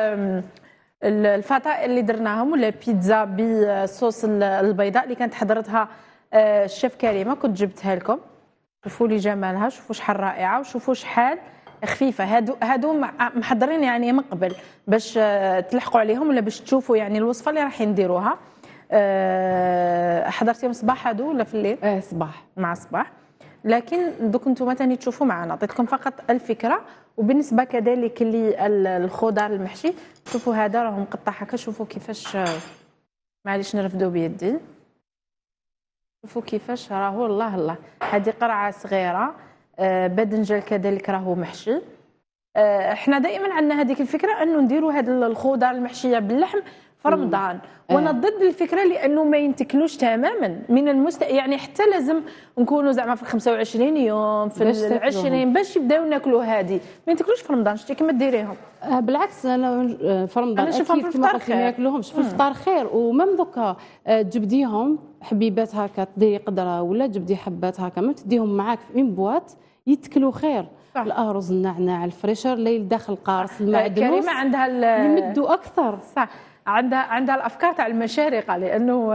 الفطائر اللي درناهم ولا بيتزا بصوص البيضاء اللي كانت حضرتها الشيف كريمه كنت جبتها لكم. شوفوا لي جمالها، شوفوا شحال رائعه وشوفوا شحال خفيفه. هادو هادو محضرين يعني من قبل باش تلحقوا عليهم ولا باش تشوفوا يعني الوصفه اللي راح نديروها. حضرتيهم صباح هادو ولا في الليل؟ اه صباح مع صباح. لكن دوك انتم ثاني تشوفوا معنا عطيتكم فقط الفكره. وبالنسبه كذلك للخضار المحشي شوفوا هذا راه مقطع هكا، شوفوا كيفاش، معليش نرفدوا بيدي، شوفوا كيفاش راهو الله الله. هذه قرعه صغيره، آه باذنجان كذلك راهو محشي. آه احنا دائما عندنا هذيك الفكره انه نديروا هذه الخضار المحشيه باللحم في رمضان، وانا ضد الفكره لانه ما ينتكلوش تماما من المست يعني حتى لازم نكونوا زعما في خمسة وعشرين يوم في العشرين باش يبداو ناكلوا هذه، ما ينتكلوش في رمضان. شتي كيما ديريهم؟ آه بالعكس انا في رمضان انا نشوفهم في الفطار خير، ما ياكلوهمش في الفطار خير. ومام دوكا تجبديهم حبيبات هكا، تديري قدره ولا تجبدي حبات هكا ما تديهم معاك في اون بواط يتكلوا خير. صح. الارز، النعناع، الفريشر، الليل داخل قارص، المعدنوس، كريمه عندها يمدوا اكثر. صح، عندها عندها الافكار تاع المشارقه، لانه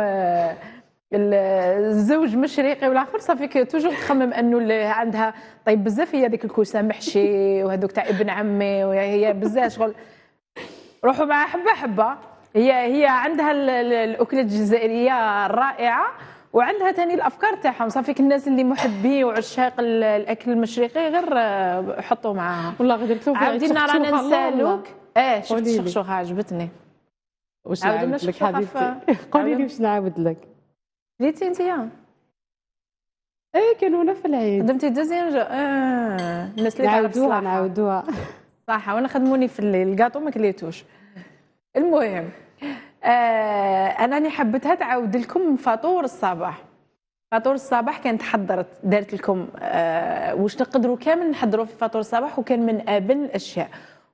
الزوج مشرقي والاخر صافي توجور تخمم انه اللي عندها طيب بزاف هي هذيك الكوسه محشي وهذوك تاع ابن عمي وهي بزاف شغل. روحوا مع حبه حبه. هي هي عندها الاكله الجزائريه الرائعه، وعندها ثاني الافكار تاعهم. صافي الناس اللي محبين وعشاق الاكل المشرقي غير حطوا معاها. والله غير درتو عاودينا رانا نسالوك. اه شفت الشخشوخه عجبتني. واش نعاود لك حبيبتي؟ قولي لي واش نعاود لك. ريتي انت يا ايه كانوا في العيد خدمتي دوزيام جو. اه الناس اللي نعاودوها نعاودوها صح. وانا خدموني في الليل الكاطو ما كليتوش. المهم آه انا راني حبيتها تعاود لكم فطور الصباح. فطور الصباح كانت حضرت دارت لكم آه واش نقدروا كامل نحضروا في فطور الصباح، وكان من ابن الاشياء.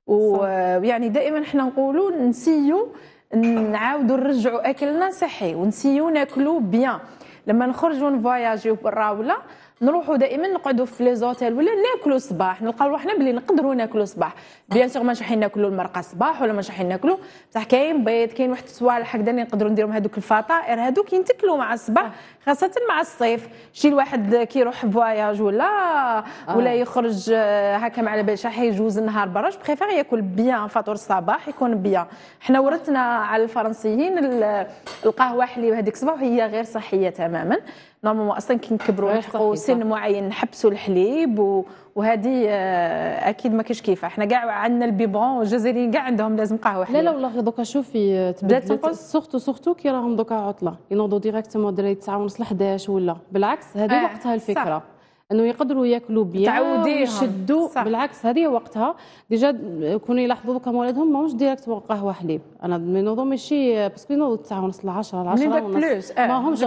ويعني دائما احنا نقولوا نسيو نعاودوا نرجعوا اكلنا صحي، ونسيو ناكلوا بيان. لما نخرجوا نفواياجيو برا ولا نروحوا دائما نقعدوا في لي زوتيل ولا ناكلوا صباح، نلقاو روحنا بلي نقدروا ناكلوا صباح. بيان سور ماشي حين ناكلوا المرقه صباح ولا ماشي حين ناكلوا، بصح كاين بيض، كاين واحد الصوالح هكذا اللي نقدروا نديرهم. هذوك الفطائر هذوك ينتكلوا مع الصباح، خاصه مع الصيف. شي الواحد كي يروح فواياج ولا آه. ولا يخرج هكا مع بالش راح يجوز النهار برا، بريفير ياكل بيان فطور الصباح يكون بيان. حنا ورثنا على الفرنسيين القهوه حليب هذيك الصباح، وهي غير صحيه تماما. نورمالمون اصلا كي نكبروا نحقوا سن معين نحبسوا الحليب، وهذه اكيد ما كاش كيفها. احنا كاع عندنا البيبون الجزائريين كاع عندهم لازم قهوه حليب. لا لا والله دوكا شوفي تبدلت سورتو سورتو كي راهم دوكا عطله ينوضوا ديريكتومون دري تسعة ونص ل حداش ولا بالعكس. هذه آه وقتها الفكره صح. انه يقدروا ياكلوا بيان تعوديهم يشدوا. بالعكس هذه وقتها ديجا كونوا يلاحظوا دوكا مولادهم ماهوش ديريكت قهوه حليب. انا نوضوا ماشي باسكو ينوضوا تسعة ونص ل عشرة ل عشرة ونص ماهمش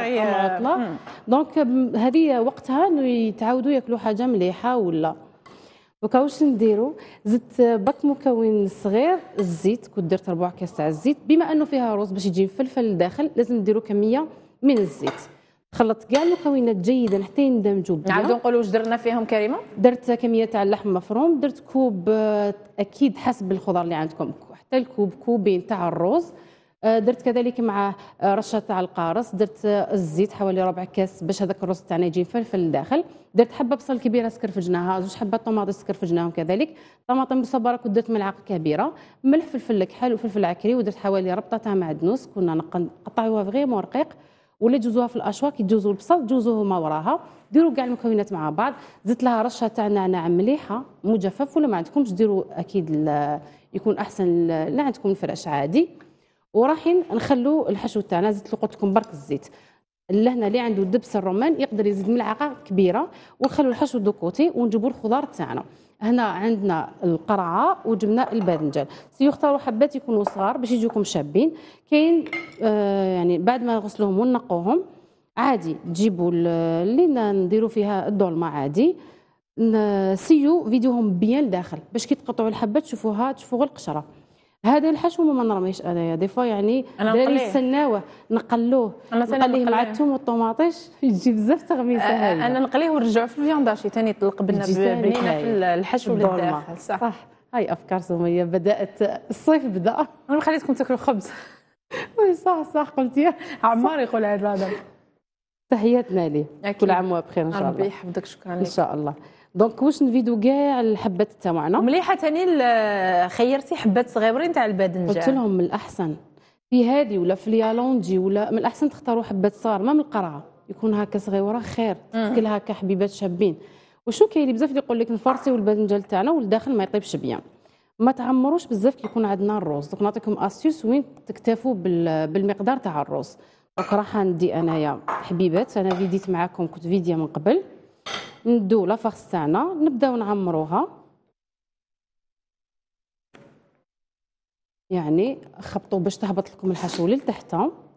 عطله. دونك هذه وقتها انه يتعودوا ياكلوا حاجه مليحه. ولا دوكا واش نديروا؟ زدت باك مكون صغير الزيت، كنت درت ربع كاس تاع الزيت. بما انه فيها رز باش يجي مفلفل لداخل لازم نديروا كميه من الزيت. خلطت كاع المكونات جيدا حتى يندمجوا بيان. نعاودوا نقولوا واش درنا فيهم كريمه؟ درت كميه تاع اللحم مفروم، درت كوب اكيد حسب الخضر اللي عندكم، حتى الكوب كوبين تاع الرز. درت كذلك مع رشه تاع القارص، درت الزيت حوالي ربع كاس باش هذاك الرز تاعنا يجي مفلفل لداخل. درت حبه بصل كبيره سكرفجناها، زوج حبات طماطم سكرفجناهم كذلك، طماطم بالصباره كنت درت ملعقه كبيره، ملح فلفل كحل وفلفل عكري، ودرت حوالي ربطه تاع معدنوس كنا نقطعوها فريمون رقيق ولا تجوزوها في الاشواك. يجوزوا البصل جوزوه ما وراها، ديروا كاع المكونات مع بعض. زدت لها رشه تاع نعناع مليحه مجفف، ولا ما عندكمش ديروا اكيد يكون احسن اللي عندكم الفرش عادي. وراحين نخلوا الحشو تاعنا. زدت قلت لكم برك الزيت. لهنا اللي عنده دبس الرمان يقدر يزيد ملعقه كبيره، ونخلوا الحشو دو كوتي ونجيبوا الخضار تاعنا. هنا عندنا القرعه وجبنا الباذنجان، سيختاروا حبات يكونوا صغار باش يجوكم شابين. كاين آه يعني بعد ما نغسلوهم ونقوهم عادي تجيبوا اللي نديروا فيها الدولمه عادي، نسيو فيديوهم بيان لداخل باش كي تقطعوا الحبات تشوفوها تشوفوا غير القشره. هذا الحشو ما نرميش انايا دي فوا يعني دراري يستناوه نقلوه نقليه مع الثوم والطوماطيش يجي بزاف تغميسه. آه انا نقليه ونرجعوا في الفيانداشي ثاني طلق بنا بنينه في الحشو للداخل. صح, صح. هاي افكار سميه بدات الصيف بدا. انا خليتكم تاكلوا خبز. وي صح صح قلتي عمار يقول هذا هذا. تحياتنا ليه كل عام وبخير ان شاء الله. ربي يحفظك. شكرا لك ان شاء الله. دونك واش نفيدو كاع الحبات تاعنا مليحه. ثاني خيرتي حبات صغيرين تاع الباذنجان، قلت لهم من الاحسن في هذه ولا في اليالونجي ولا من الاحسن تختاروا حبات صغار ما من القرعه. يكون هكا صغيوره خير تاكلها هكا حبيبات شابين. وشنو كاين بزاف اللي يقول لك نفرسيو الباذنجان تاعنا والداخل ما يطيبش بيان، ما تعمروش بزاف كي يكون عندنا الروز. دوك نعطيكم اسيوس وين تكتفوا بالمقدار تاع الروز. دونك راح ندي انايا حبيبات، انا فيديت معاكم كنت فيديا من قبل. ندو لافارس تاعنا نبداو نعمروها، يعني خبطوا باش تهبط لكم الحشو لتحت،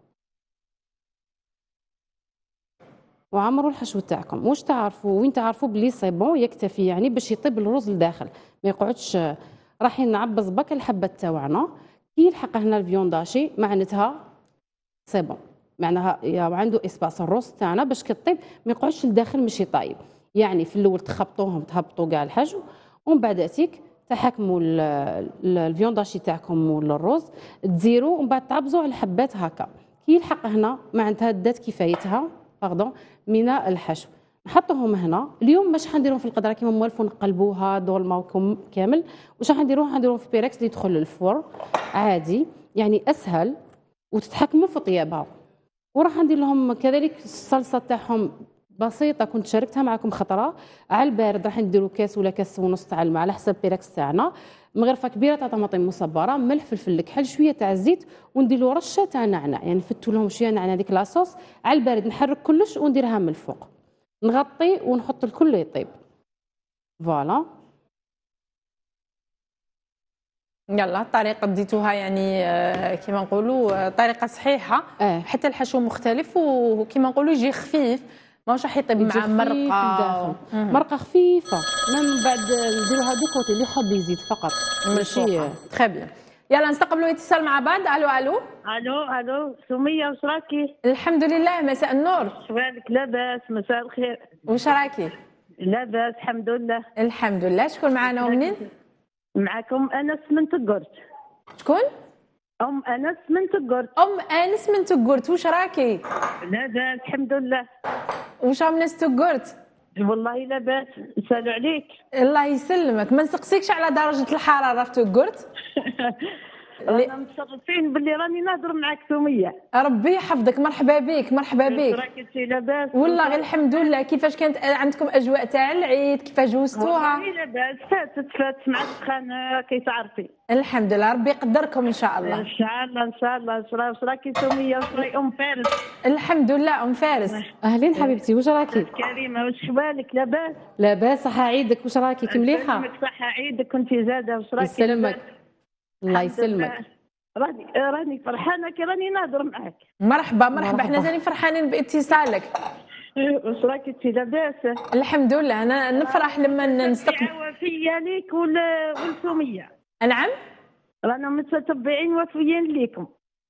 وعمروا الحشو تاعكم. واش تعرفوا وين تعرفوا بلي سي بون يكتفي، يعني باش يطيب الرز لداخل ما يقعدش. راح نعبز برك الحبه تاعنا كي يلحق هنا الفيونداشي معناتها سي بون، معناها عنده اسباس الرز تاعنا باش كطيب ما يقعدش لداخل ماشي طايب. يعني في الاول تخبطوهم تهبطوا كاع الحشو، ومن بعد تيك تحكموا الفيونداشي تاعكم ولا الرز تزيروا، ومن بعد تعبزوا على الحبات هكا كي يلحق هنا معناتها دات كفايتها باردون من الحشو. نحطوهم هنا. اليوم مش حنديرهم في القدره كيما موالفوا نقلبوها دولماوكم كامل. واش حنديروها حنديروهم في بيركس اللي يدخل للفور عادي، يعني اسهل وتتحكموا في طيابها. وراح ندير لهم كذلك الصلصه تاعهم بسيطه كنت شاركتها معكم خطره على البارد. راح نديروا كاس ولا كاس ونص تاع الماء على حسب بيركس تاعنا، مغرفه كبيره تاع طماطم مصبره، ملح فلفل الكحل شويه تاع الزيت، ونديروا رشه تاع نعناع، يعني نفتوا لهم شويه نعناع هذيك لاصوص على البارد. نحرك كلش ونديرها من الفوق، نغطي ونحط الكل يطيب. فوالا يلا الطريقه ديتوها يعني كيما نقولوا طريقه صحيحه. آه. حتى الحشو مختلف وكيما نقولوا يجي خفيف، ماهوش راح يطيب مع مرقه. مرقه خفيفه من بعد نديروها دو كوتي اللي يحب يزيد فقط ماشي. تري بيان. يلا نستقبلوا اتصال مع بعض. الو الو الو الو سميه واش راكي؟ الحمد لله. مساء النور. شوالك لاباس؟ مساء الخير. واش راكي؟ لاباس الحمد لله. الحمد لله. شكون معنا ومنين؟ معكم انس من تقرت. شكون؟ ام انس من تقرت. ام انس من تقرت. واش راكي؟ لاباس الحمد لله. واش راهم ناس تقرت؟ والله لاباس. نسالوا عليك. الله يسلمك. ما نسقسيكش على درجه الحراره في تقرت؟ رانا متصرفين باللي راني نهضر معاك سميه. ربي يحفظك. مرحبا بك مرحبا بك. راكي انت لاباس؟ والله غير الحمد لله. كيفاش كانت عندكم اجواء تاع العيد؟ كيفاش جوزتوها؟ والله لاباس. فاتت فاتت مع السخان كي تعرفي. الحمد لله. ربي يقدركم ان شاء الله. ان شاء الله ان شاء الله. واش راكي سميه؟ واش راكي ام فارس؟ الحمد لله ام فارس. اهلين حبيبتي. واش راكي؟ كريمه واش حوالك؟ لاباس لاباس. صحه عيدك. واش راكي كي مليحه؟ يسلمك. صحه عيدك. كنتي زاده. واش راكي؟ يسلمك. الله يسلمك. راني راني فرحانه كي راني نهضر معاك. مرحبا مرحبا. احنا ثاني فرحانين باتصالك. واش راكي انت لاباس؟ الحمد لله. انا نفرح لما نستقبل وفيه ليك والسميه. نعم رانا متتبعين وفيين ليكم.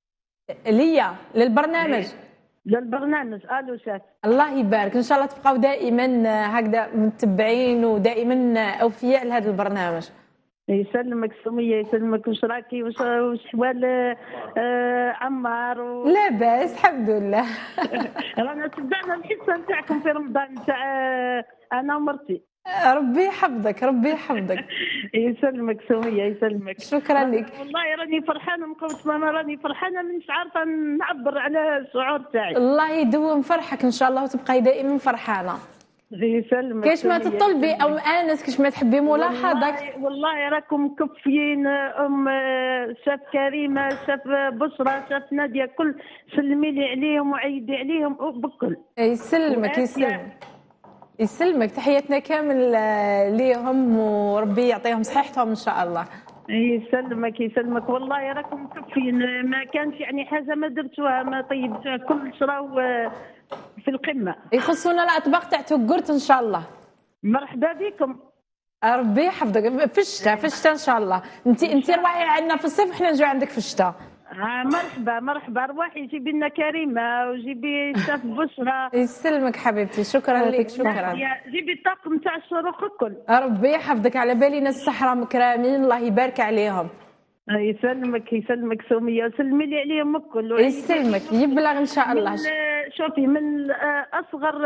ليا للبرنامج للبرنامج. الو شاف. الله يبارك. ان شاء الله تبقاو دائما هكذا متبعين ودائما اوفياء لهذا البرنامج. يسلمك سميه. يسلمك. واش راكي؟ واش واش حوال آه عمار و... لاباس الحمد لله. رانا تبعنا الحصه نتاعكم في رمضان تاع انا ومرتي. ربي يحفظك ربي يحفظك. يسلمك سميه. يسلمك. شكرا لك. والله راني فرحانه من قوه ماما. راني فرحانه مش عارفه نعبر على الشعور تاعي. الله يدوم فرحك ان شاء الله وتبقاي دائما فرحانه. يسلمك. كاش ما تطلبي ام انس كاش ما تحبي ملاحظه. والله, والله راكم مكفيين. ام شاف كريمه شاف بشرى شاف ناديه كل سلمي لي عليهم وعيدي عليهم بكل. يسلمك يسلمك يسلمك. تحياتنا كامل ليهم وربي يعطيهم صحتهم ان شاء الله. يسلمك يسلمك. والله راكم مكفيين. ما كانش يعني حاجه ما درتوها ما طيبتوها كل راهو في القمه. يخصونا الاطباق تاع تقرت ان شاء الله. مرحبا بكم. ربي يحفظك. في الشتاء في الشتاء ان شاء الله. انت انت روحي عندنا في الصيف وحنا نجوا عندك في الشتاء. آه مرحبا مرحبا. روحي جيبي لنا كريمه وجيبي شاف بشرى. يسلمك حبيبتي. شكرا لك. شكرا. جيبي الطاقم تاع الشروق الكل. ربي يحفظك. على بالي ناس الصحراء مكرامين الله يبارك عليهم. يسلمك يسلمك سميه. سلمي لي عليهم الكل. يسلمك. يبلغ ان شاء الله. شوفي من اصغر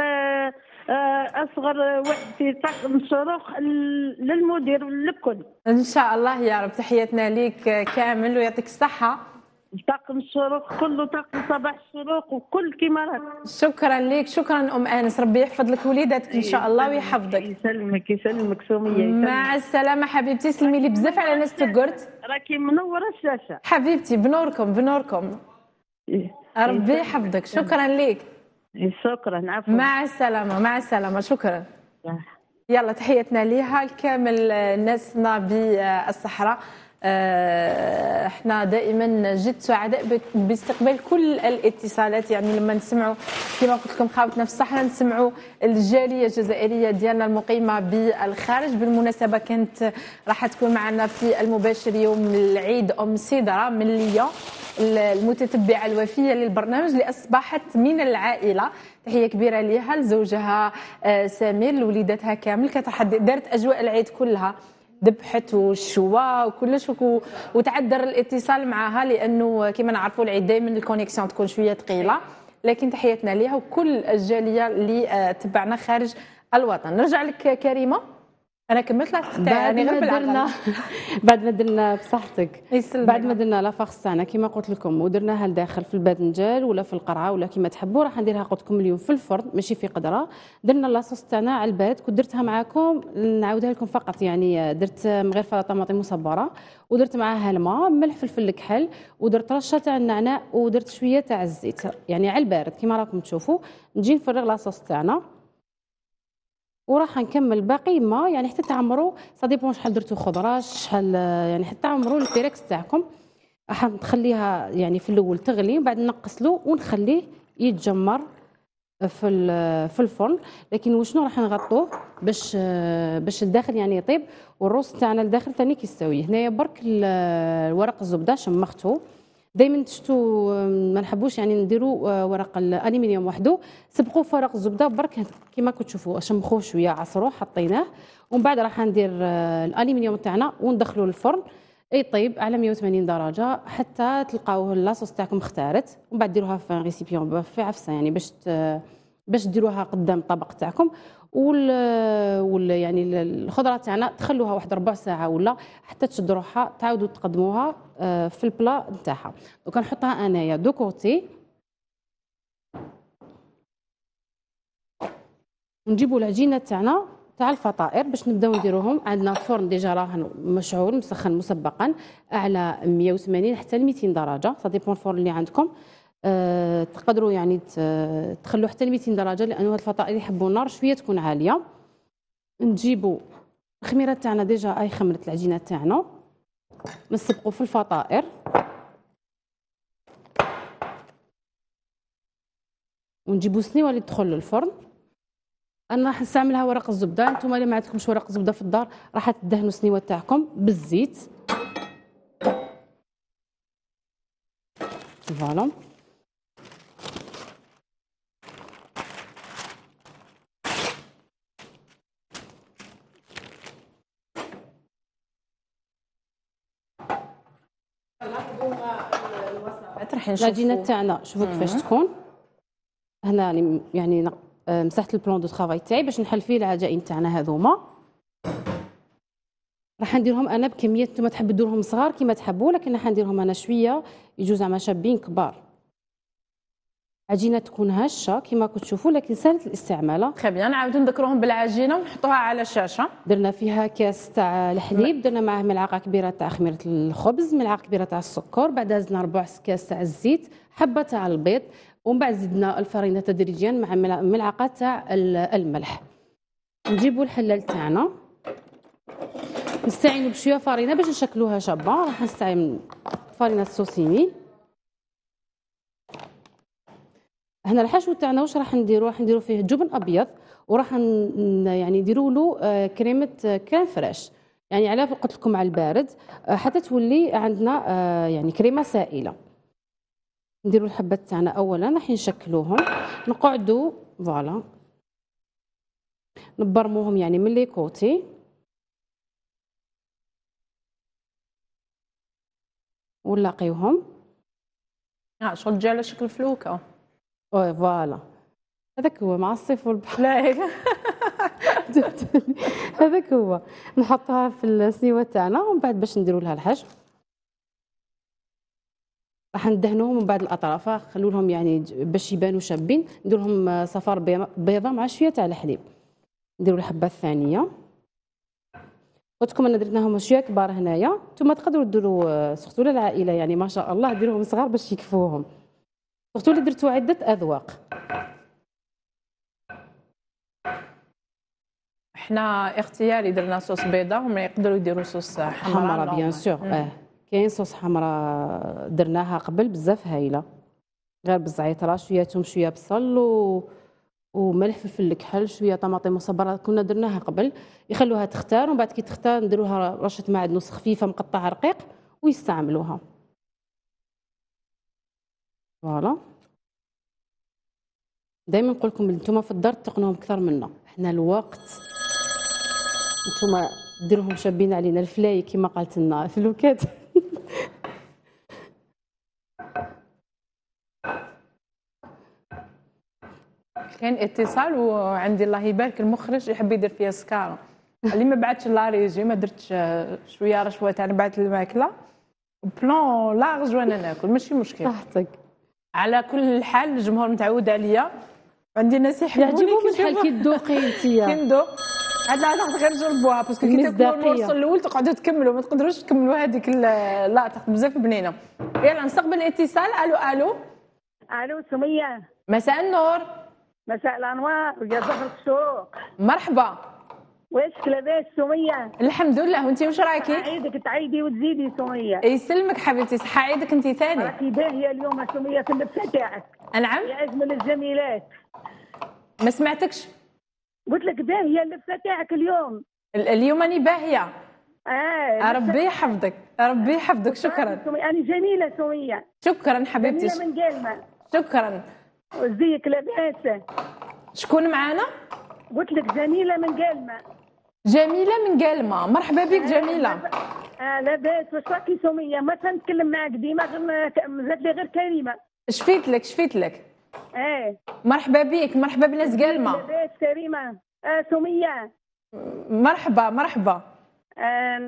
اصغر واحد في طاقم الشروق للمدير للكل ان شاء الله يا رب. تحياتنا ليك كامل ويعطيك الصحه. طاقم الشروق كله، طاقم صباح الشروق وكل كيما راك. شكرا لك، شكرا ام انس، ربي يحفظ لك وليداتك ان شاء الله ويحفظك. يسلمك يسلمك سميه، يسلمك. مع السلامه حبيبتي، سلمي لي بزاف على ناس تقرت. راكي منوره الشاشه حبيبتي، بنوركم بنوركم. ربي يحفظك، شكرا لك. شكرا، عفوا. مع السلامه مع السلامه، شكرا. يلا تحياتنا ليها كامل ناسنا بالصحراء. احنا دائما جد سعداء باستقبال كل الاتصالات، يعني لما نسمعوا كما قلت لكم خاوتنا في الصحراء نسمعوا الجاليه الجزائريه ديالنا المقيمه بالخارج. بالمناسبه كانت راح تكون معنا في المباشر يوم العيد ام سيدره من ليا، المتتبعه الوفيه للبرنامج اللي اصبحت من العائله. تحيه كبيره ليها، لزوجها سمير، لوليداتها كامل. كانت دارت اجواء العيد كلها، ذبحت والشوا وكلش، وتعذر الاتصال معها لانه كما نعرفوا العيد دائما الكونيكسيون تكون شويه ثقيله. لكن تحياتنا ليها وكل الجاليه اللي تبعنا خارج الوطن. نرجع لك كريمه. انا كملت لا يعني غير درنا بعد ما درنا بصحتك، بعد ما درنا لافاغس تاعنا كما قلت لكم ودرناها لداخل في الباذنجان ولا في القرعه ولا كما تحبوا، راح نديرها قلت لكم اليوم في الفرن ماشي في قدره. درنا لاصوص تاعنا على البارد، كنت درتها معاكم نعاودها لكم فقط، يعني درت مغرفه طماطم مصبره ودرت معاها الماء ملح فلفل كحل ودرت رشه تاع النعناع ودرت شويه تاع الزيت، يعني على البارد كما راكم تشوفوا. نجي نفرغ لاصوص تاعنا وراح نكمل باقي ما، يعني حتى تعمروا سا ديبون شحال درتوا خضره شحال، يعني حتى تعمروا البيركس تاعكم. راح نخليها يعني في الاول تغلي وبعد نقصلو ونخليه يتجمر في في الفرن. لكن وشنو راح نغطوه باش باش الداخل يعني يطيب والروز تاعنا الداخل ثاني كيستوي. هنايا برك ورق الزبده شمختو، دائما تشتو ما نحبوش يعني نديروا ورق الالومنيوم وحده، سبقوا فرق الزبده برك كما كنتوا تشوفوا شمخوه شويه عصروه حطيناه، ومن بعد راح ندير الالومنيوم تاعنا وندخلوا للفرن يطيب على مية وثمانين درجه حتى تلقاوه لاصوص تاعكم اختارت. ومن بعد ديروها في ريسيبيون في عفسه يعني باش باش ديروها قدام الطبق تاعكم. وال, وال يعني الخضره تاعنا تخلوها واحد ربع ساعه ولا حتى تشد روحها، تعاودوا تقدموها في البلا نتاعها. دوكا نحطها انايا دو كوتي، نجيبوا العجينه تاعنا تاع الفطائر باش نبداو نديروهم. عندنا فرن ديجا راه مشعول مسخن مسبقا على مية وثمانين حتى ل ميتين درجه، سا ديبون الفرن اللي عندكم. أه تقدروا يعني تخلوا حتى ل ميتين درجه لانه هاد الفطائر يحبوا النار شويه تكون عاليه. نجيبوا الخميره تاعنا ديجا اي خمرت العجينه تاعنا، نسبقوا في الفطائر ونجيبوا سنيوه اللي تدخل للفرن. انا راح نستعملها ورق الزبده، انتم اللي ما عندكمش ورق زبده في الدار راح تدهنوا السنيوه تاعكم بالزيت. فوالا العجينه تاعنا شوفوا كيفاش تكون. هنا يعني مسحت البلون دو طرافاي تاعي باش نحل فيه العجائن تاعنا هذوما. راح نديرهم انا بكميه، نتوما تحبوا ديروهم صغار كيما تحبوا، لكن راح نديرهم انا شويه يجوا زعما شابين كبار. عجينه تكون هشه كيما كنتوا تشوفوا لكن سهله الاستعمال. خي بيان، نعاودوا نذكروهم بالعجينه ونحطوها على الشاشه. درنا فيها كاس تاع الحليب، درنا معاه ملعقه كبيره تاع خميره الخبز، ملعقه كبيره تاع السكر، بعد زدنا ربع كاس تاع الزيت، حبه تاع البيض، ومن بعد زدنا الفرينه تدريجيا مع ملعقه تاع الملح. نجيبوا الحلال تاعنا نستعينوا بشويه فرينه باش نشكلوها شابه. راح نستعمل فرينه سوسيمي. هنا الحشو تاعنا واش راح نديرو؟ راح نديرو فيه جبن ابيض وراح يعني نديرو له كريمه كريم فريش، يعني على قلت لكم على البارد حتى تولي عندنا يعني كريمه سائله. نديرو الحبات تاعنا اولا راح نشكلوهم، نقعدوا فوالا نبرموهم يعني من لي كوتي. ونلاقيوهم اه شغل تجي على شكل فلوكه. وي فوالا هذاك هو مع الصيف والبحر. لا هيك هذاك هو. نحطها في السنيوه تاعنا ومن بعد باش نديروا لها الحشو راح ندهنوهم من بعد الاطراف، خلوا لهم يعني باش يبانوا شابين. ندير لهم صفار بيضه مع شويه تاع الحليب. نديروا الحبه الثانيه. قلت لكم انا درناهم شويه كبار هنايا، نتوما تقدروا ديروا سورتو للعائله يعني ما شاء الله ديروهم صغار باش يكفوهم، سورتو اللي درتوا عده اذواق. احنا اختياري درنا صوص بيضاء، هما يقدروا يديروا صوص حمراء. حمراء بيان سور. اه كاين صوص حمراء درناها قبل بزاف هايله، غير بالزعتره شويه ثوم شويه بصل و... وملح فلفل الكحل شويه طماطم مصبره كنا درناها قبل، يخلوها تختار ومن بعد كي تختار نديروها رشه معدنوس خفيفه مقطعه رقيق ويستعملوها. فوالا دائما نقول لكم نتوما في الدار تقنوهم اكثر منا، احنا الوقت نتوما ديروهم شابين علينا الفلاي كما قالت لنا فلوكات. كاين اتصال وعندي الله يبارك المخرج يحب يدير فيها سكاره، اللي ما بعتش لا ريجي ما درتش شويه رشوه تاع بعت الماكله بلون لارج وانا ناكل ماشي مشكل. صحتك. على كل حال الجمهور متعود عليا، عندي ناس يحبوني يعجبهم الحال كي تذوقي انت. كي ندوق هاد لا غير جربوها باسكو كي تاكلوا المورص الاول تقعدوا تكملوا ما تقدروش تكملوا هذيك لا بزاف بنينه. يلا نستقبل الاتصال. الو الو الو سميه. مساء النور. مساء الانوار يا زهر الشوق. مرحبا. ويشك لاباس سميه؟ الحمد لله، وانت واش راكي؟ عيدك تعيدي وتزيدي سميه. يسلمك حبيبتي، صحه عيدك انت ثاني. راكي باهيه اليوم سميه في اللبسه تاعك. نعم يا اجمل الجميلات. ما سمعتكش. قلت لك باهيه اللبسه تاعك اليوم. اليوم راني باهيه. اه ربي يحفظك ربي يحفظك. شكرا. انا جميله سميه. شكرا حبيبتي. جميله من قلمه. شكرا. وزيك لاباس؟ شكون معانا؟ قلت لك جميله من قلمه. جميله من قلمه، مرحبا بك جميله. اه لاباس واش راكي سميه؟ ما تنتكلم معاك ديما غير زاد لي غير كريمه. شفيت لك شفيت لك. اه مرحبا بك، مرحبا بناس قلمه. لاباس كريمه. اه سميه. مرحبا مرحبا. آه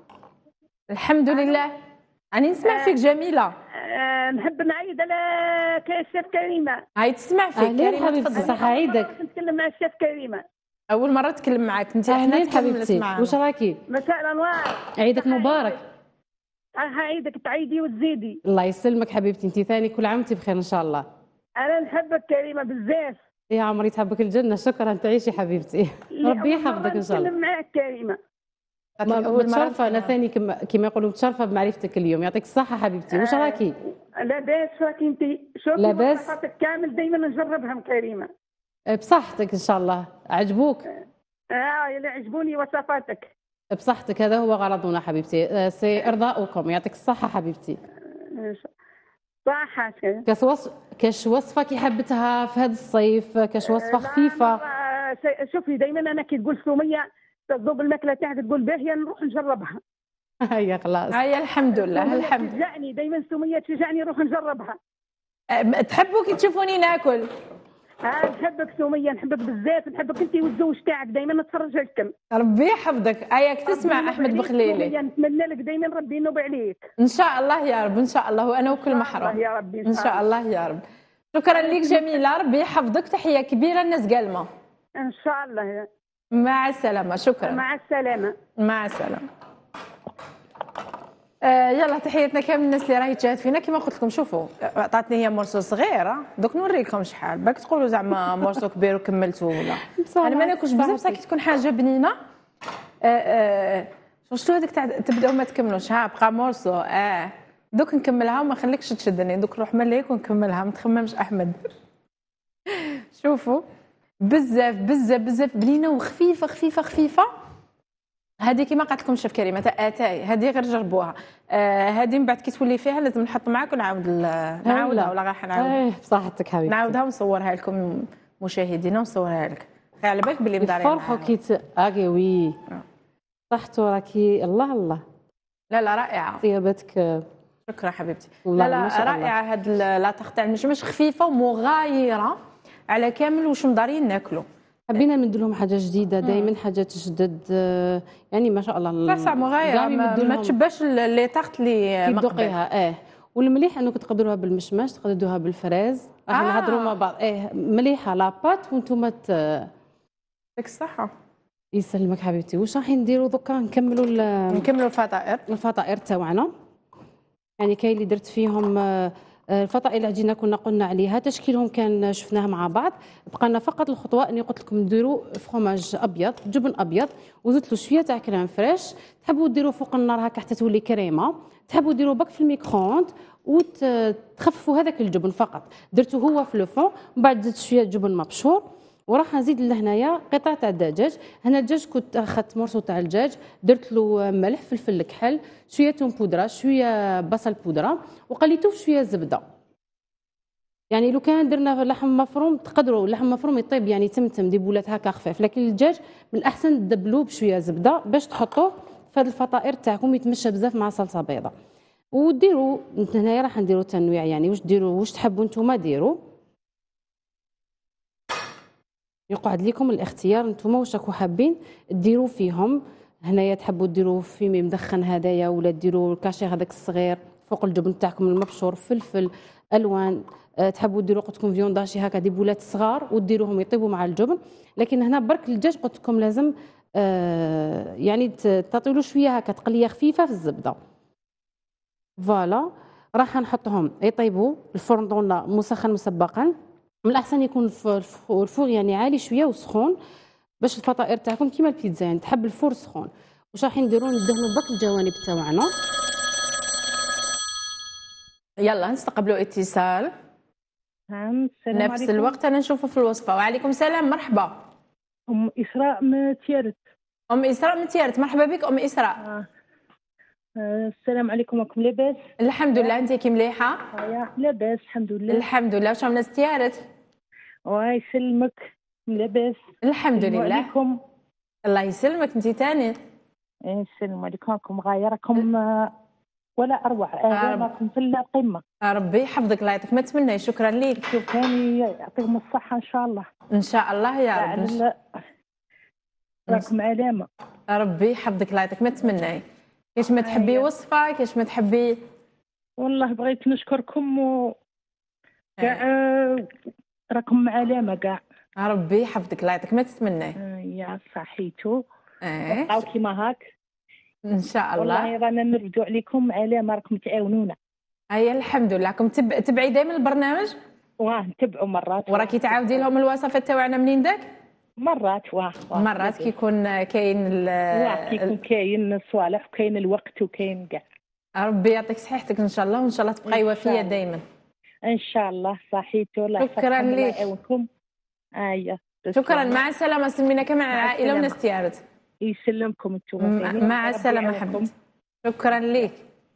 الحمد لله. أنا نسمع فيك جميلة. آه نحب نعيد على الشيف كريمة. هاي تسمع فيك كريمة حبيبتي. صح عيدك. نتكلم مع الشيف كريمة. أول مرة نتكلم معاك أنت. أهلين حبيبتي، واش راكي؟ مساء الأنوار. عيدك مبارك. عيدك تعيدي وتزيدي. الله يسلمك حبيبتي، أنت ثاني كل عام وأنت بخير إن شاء الله. أنا نحبك كريمة بزاف. يا عمري تحبك الجنة. شكرا تعيشي حبيبتي. ربي يحفظك إن شاء الله. نتكلم معاك كريمة. متشرفة أنا ثاني كما يقولوا متشرفة بمعرفتك اليوم. يعطيك الصحة حبيبتي. واش راكي؟ لاباس راكي أنت؟ شوفي لاباس وصفاتك كامل دائما نجربهم كريمة. بصحتك إن شاء الله. عجبوك؟ اه يلا عجبوني وصفاتك. بصحتك، هذا هو غرضنا حبيبتي، سي إرضاؤكم. يعطيك الصحة حبيبتي. صحة. كاش وصف كاش وصفة كي حبتها في هذا الصيف، كاش وصفة خفيفة؟ شوفي دائما أنا كي تقول سمية تذوق الماكلة تاعك تقول باهية نروح نجربها. هيا خلاص. هيا الحمد لله الحمد. تشجعني دائما سمية تشجعني نروح نجربها. تحبوا كي تشوفوني ناكل؟ اه نحبك سمية، نحبك بزاف، نحبك انت والزوج تاعك دائما نتفرج عليكم. ربي يحفظك. اياك تسمع احمد بخليلي. نتمنى لك دائما ربي ينوب عليك. ان شاء الله يا رب ان شاء الله، وانا وكل محرم يا ربي ان شاء الله يا رب. شكرا لك جميله، ربي يحفظك. تحيه كبيره الناس قلمه. ان شاء الله. مع السلامه. شكرا. مع السلامه. مع السلامه. آه يلا تحياتنا كامل الناس اللي راهي تشاهد فينا. كما قلت لكم شوفوا عطاتني هي مرسو صغيره، دوك نوريكم شحال باك تقولوا زعما مرسو كبير وكملتو ولا. انا ما ناكلش بزاف بصح كي تكون حاجه بنينه. آه آه شفتوا هذيك تاع تبداو ما تكملوش. ها بقى مرسو اه دوك نكملها وما خليكش تشدني. دوك نروح مليك ونكملها ما تخممش احمد. شوفوا بزاف بزاف بزاف بنينه وخفيفه خفيفه خفيفه. هذه كما قالت لكم شيف كريمه تاع اتاي، هذه غير جربوها. آه هذه من بعد كي تولي فيها لازم نحط معاك ونعاود نعاودها ولا راح نعاود. ايه بصحتك حبيبتي. نعاودها ونصورها لكم مشاهدينا ونصورها لك. خير على بالك باللي مدارين فرحوا كي اكي وي صحتو راكي. الله الله. لا لا رائعه طيبتك. شكرا حبيبتي. لا لا لا رائعه. هاد لا تاع المشمش خفيفه ومغايره على كامل واش مدارين ناكلوا. حبينا ندير لهم حاجه جديده دائما، حاجه جدد يعني ما شاء الله. صح صح مغايره ما, ما تشبهش لي طاخت اللي تذوقيها. اه والمليح انكم تقدروها بالمشماش، تقدروها بالفراز، راح آه. نهضروا مع بعض. ايه مليحه لاباط وانتم ت... يعطيك الصحه. يسلمك حبيبتي. واش راح نديروا دوكا؟ نكملوا نكملوا الفطائر. الفطائر تاعنا. يعني كاين اللي درت فيهم الفطائر العجينه كنا قلنا عليها تشكيلهم كان شفناه مع بعض. بقى لنا فقط الخطوه اني قلت لكم ديروا فرماج ابيض، جبن ابيض، وزدت له شويه تاع كريم فريش. تحبوا ديروا فوق النار هكا حتى تولي كريمه، تحبوا ديروا بك في الميكرووند وتخففوا هذاك الجبن فقط. درته هو في لو فون، من بعد زدت شويه جبن مبشور، وراح نزيد لهنايا قطع تاع الدجاج. هنا الدجاج كنت اخذت مرسو تاع الدجاج، درت له ملح، فلفل كحل، شويه توم بودره، شويه بصل بودره، وقليته في شويه زبده. يعني لو كان درنا لحم مفروم تقدروا اللحم مفروم يطيب يعني تمتم دي بولات هكا خفيف، لكن الدجاج من الاحسن تدبلوه بشويه زبده باش تحطوه في هذه الفطائر تاعكم يتمشى بزاف مع صلصه بيضاء. وديروا هنايا راح نديروا تنويع، يعني واش ديروا واش تحبوا نتوما ديروا، يقعد لكم الاختيار نتوما واش راكم حابين ديروا فيهم. هنايا تحبوا ديروا فيمي مدخن هدايا، ولا ديروا الكاشي هذاك الصغير فوق الجبن تاعكم المبشور، فلفل الوان. أه تحبوا ديروا قلت لكم فيونداشي هكا دي بولات صغار وديروهم يطيبوا مع الجبن. لكن هنا برك الدجاج قلت لكم لازم أه يعني تعطيوا شويه هكا تقليه خفيفه في الزبده. فوالا راح نحطهم يطيبوا. الفرن دوننا مسخن مسبقا، من الاحسن يكون الفور يعني عالي شويه وسخون باش الفطائر تاعكم كيما البيتزا يعني تحب الفور سخون. واش راح نديروا؟ ندهنوا بك الجوانب تاعنا. يلا نستقبلوا اتصال. نعم السلام نفس عليكم. الوقت انا نشوفه في الوصفه. وعليكم السلام، مرحبا. ام اسراء من تيارت. ام اسراء من تيارت، مرحبا بك ام اسراء. آه. آه. السلام عليكم، راكم لاباس؟ الحمد لله، انت كي مليحه؟ اه لاباس الحمد لله. الحمد لله. واش من تيارت؟ الله يسلمك، لاباس الحمد لله. عليكم. الله يسلمك انت ثاني. السلام عليكم، راكم غايه راكم آه ولا اروع. آه راكم في القمه. ربي يحفظك الله يعطيك، ما تمنى. شكرا لك. شوف ثاني يعطيكم الصحه ان شاء الله. ان شاء الله يا رب. راكم علامه. ربي يحفظك الله يعطيك، ما تمنى. كيش ما تحبي وصفه، كيش ما تحبي. والله بغيت نشكركم و كاع راكم علامه كاع. ربي يحفظك الله يعطيك، ما تتمنى. آه يا صحيتو. اه بقاو كيما هاك ان شاء الله. والله رانا نرجعوا عليكم علامه، راكم تعاونونا. اي الحمد لله. راكم تب... تبعي دائما البرنامج؟ واه نتبعوا مرات. وراكي تعاودي لهم الوصفات تاعنا منين داك؟ مرات واه, واه. مرات كيكون كاين ال... واه كيكون كاين الصوالح وكاين الوقت وكاين كاع. ربي يعطيك صحتك ان شاء الله، وان شاء الله تبقاي وفيه دائما ان شاء الله. صحيتو. الله شكرا لك. يعاونكم. اييه شكرا. مع السلامه. سلمينا كمان على العائله وناس تيارت. يسلمكم انتم. مع السلامه حبيبتي. شكرا لك.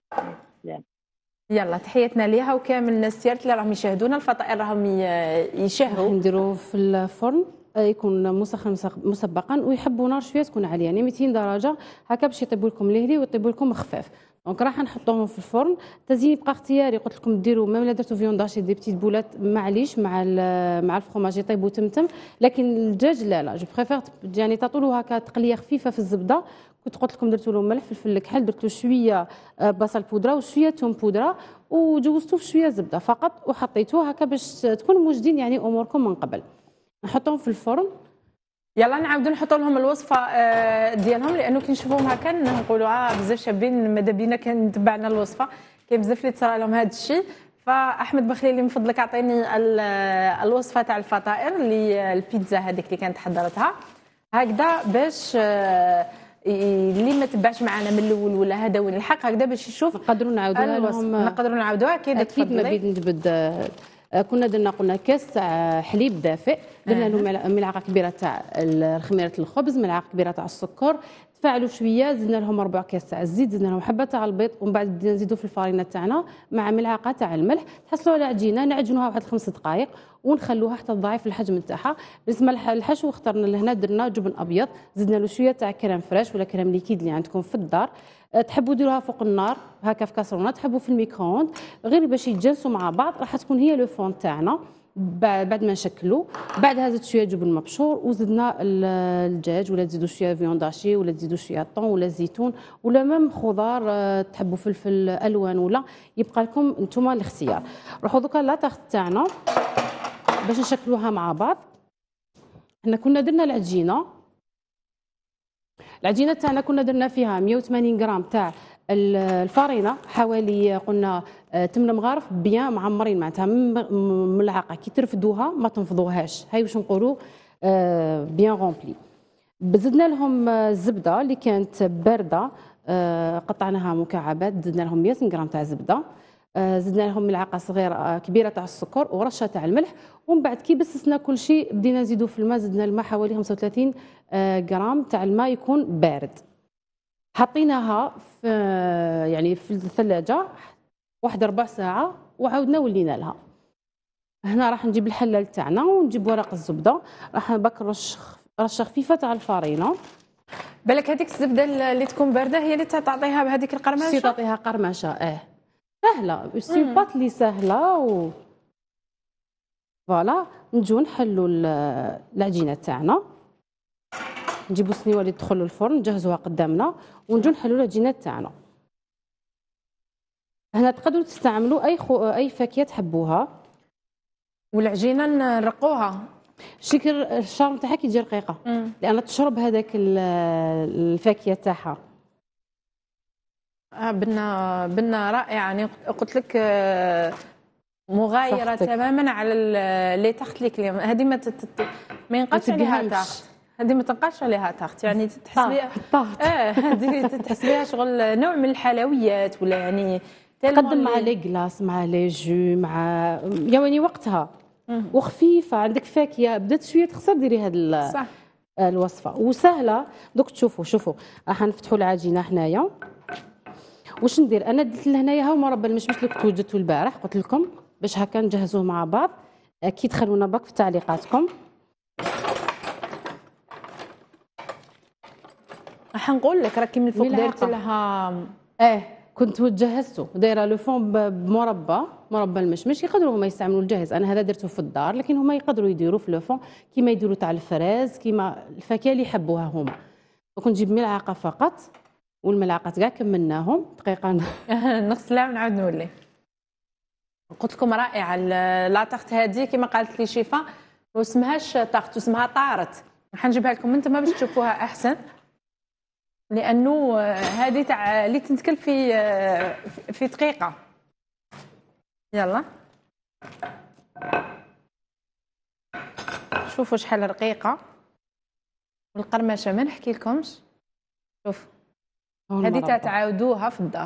يلا تحياتنا ليها وكامل الناس تيارت اللي راهم يشاهدونا. الفطائر راهم يشهوا. نديروا في الفرن يكون مسخن مسبقا، ويحبوا نار شويه تكون عاليه يعني مئتين درجه هكا باش يطيبوا لكم لهلي ويطيبوا لكم خفاف. دونك راح نحطوهم في الفرن. التزيين يبقى اختياري، قلت لكم ديروا ميم لا درتو فيونداشي دي بتيت بولات معليش مع مع الفرماج يطيبوا تمتم، لكن الدجاج لا لا جو بريفير يعني تعطوا هكا تقليه خفيفه في الزبده. كنت قلت لكم درتوا له ملح فلفل كحل، درت له شويه بصل بودره وشويه توم بودره وجوزتوه في شويه زبده فقط وحطيتوه هكا باش تكونوا موجدين يعني اموركم من قبل. نحطهم في الفرن. يلا نعاودوا نحطوا لهم الوصفه ديالهم، لانه كي نشوفوهم هكا نقولوا اه بزاف شابين ماذا بينا كان تبعنا الوصفه. كاين بزاف اللي تصرى لهم هذا الشيء. فاحمد بخليلي من فضلك اعطيني الوصفه تاع الفطائر اللي البيتزا هذيك اللي كانت حضرتها هكذا باش اللي ما تبعش معنا من الاول ولا هذا وين الحق هكذا باش يشوف. نقدروا نعاودوها لهم. نقدروا نعاودوها اكيد. اكيد ما بين نجبد. كنا درنا قلنا كاس تاع حليب دافئ، درنا له ملعقه كبيره تاع خميره الخبز، ملعقه كبيره تاع السكر، تفاعلوا شويه، زدنا لهم ربع كاس تاع الزيت، زدنا لهم حبه تاع البيض، ومن بعد بدينا نزيدوا في الفرينه تاعنا مع ملعقه تاع الملح. تحصلوا على عجينه نعجنوها واحد خمس دقائق ونخلوها حتى تضاعف الحجم تاعها. بالنسبه للحشو اخترنا لهنا درنا جبن ابيض، زدنا له شويه تاع كريم فريش ولا كريم ليكيد اللي عندكم في الدار. تحبوا ديروها فوق النار هكا في كاسرونه، تحبوا في الميكرووند غير باش يتجانسوا مع بعض، راح تكون هي لو فون تاعنا. بعد بعد ما نشكلوا. بعدها زدت شويه جبن مبشور وزدنا ال- الدجاج، ولا تزيدوا شويه فيونداشي، ولا تزيدوا شويه طون ولا زيتون، ولا ميم خضار آه، تحبوا فلفل الوان، ولا يبقى لكم نتوما الاختيار. روحوا دوكا لا تاخذ تاعنا باش نشكلوها مع بعض. حنا كنا درنا العجينه العجينه تاعنا كنا درنا فيها مية وثمانين غرام تاع ال- الفارينه، حوالي قلنا ثمانية مغارف بيان معمرين، معناتها م- ملعقه كي ترفدوها ما تنفضوهاش، هاي واش نقولوا آه، بيان غومبلي. زدنا لهم آه، الزبده اللي كانت بارده، آه، قطعناها مكعبات، زدنا لهم مية غرام تاع زبده، آه، زدنا لهم ملعقه صغيره آه، كبيره تاع السكر ورشه تاع الملح. ومن بعد كي بسسنا كل شيء بدينا نزيدوا في الماء، زدنا الماء حوالي خمسة وثلاثين آه، غرام تاع الماء يكون بارد. حطيناها في آه، يعني في الثلاجه واحد ربع ساعه وعاودنا ولينا لها. هنا راح نجيب الحلال تاعنا ونجيب ورق الزبده، راح باك نرش رشه خفيفه تاع الفارينه. بالك هذيك الزبده اللي تكون بارده هي اللي تعطيها بهذيك سي القرمشه. تعطيها قرمشه اه سهله، سي بات لي سهله و فوالا. نجو نحلوا ال- العجينه تاعنا، نجيبوا السنيوه اللي تدخل للفرن نجهزوها قدامنا ونجو نحلوا العجينه تاعنا. هنا تقدروا تستعملوا اي خو... اي فاكهه تحبوها. والعجينه نرقوها. شكر الشارم تاعها كي تجي رقيقه مم. لان تشرب هذاك ال- الفاكهه تاعها. آه بنا بنا رائعه، يعني قلت لك آه، مغايره صحتك. تماما على ال- اللي تحت لك اليوم. هذه ما تت... ما ينقاش عليها تديهمش. تاخت، هذه ما تنقاش عليها تاخت، يعني تحس بها طاحت. اه هذه تحس بها شغل نوع من الحلويات ولا يعني تقدم مع اللي- لي كلاص مع لي جو مع يعني وقتها وخفيفه. عندك فاكهه بدات شويه تخسر ديري هاد ال- صح. الوصفه وسهله. دوك تشوفوا شوفوا راح نفتحوا العجينه حنايا. واش ندير انا؟ درت لهنايا ها مربى المشمش اللي كنت وجدته البارح، قلت لكم باش هكا نجهزوه مع بعض. اكيد خلونا باك في تعليقاتكم. راح نقول لك راكي من الفوق ملعقة. دارت لها اه كنت جهزته دايره لو فون ب- بمربى مربى المشمش. يقدروا هما يستعملوا الجاهز، انا هذا درته في الدار، لكن هما يقدروا يديروا في لو فون كيما يديروا تاع الفراز، كيما الفاكهه اللي يحبوها هما. كنت نجيب ملعقه فقط والملعقات كاع كملناهم دقيقه. نغسلها ونعاود نولي. قلت لكم رائعه ال- لا تخت هذه كما قالت لي شيفا، ما اسمهاش تخت، اسمها طارت. راح نجيبها لكم انتم باش تشوفوها احسن، لانه آه، هذه تاع اللي تنتكل في آه، في دقيقه. يلا شوفوا شحال رقيقه والقرمشه ما نحكي لكمش. شوف هذه تاع تعاودوها في الدار.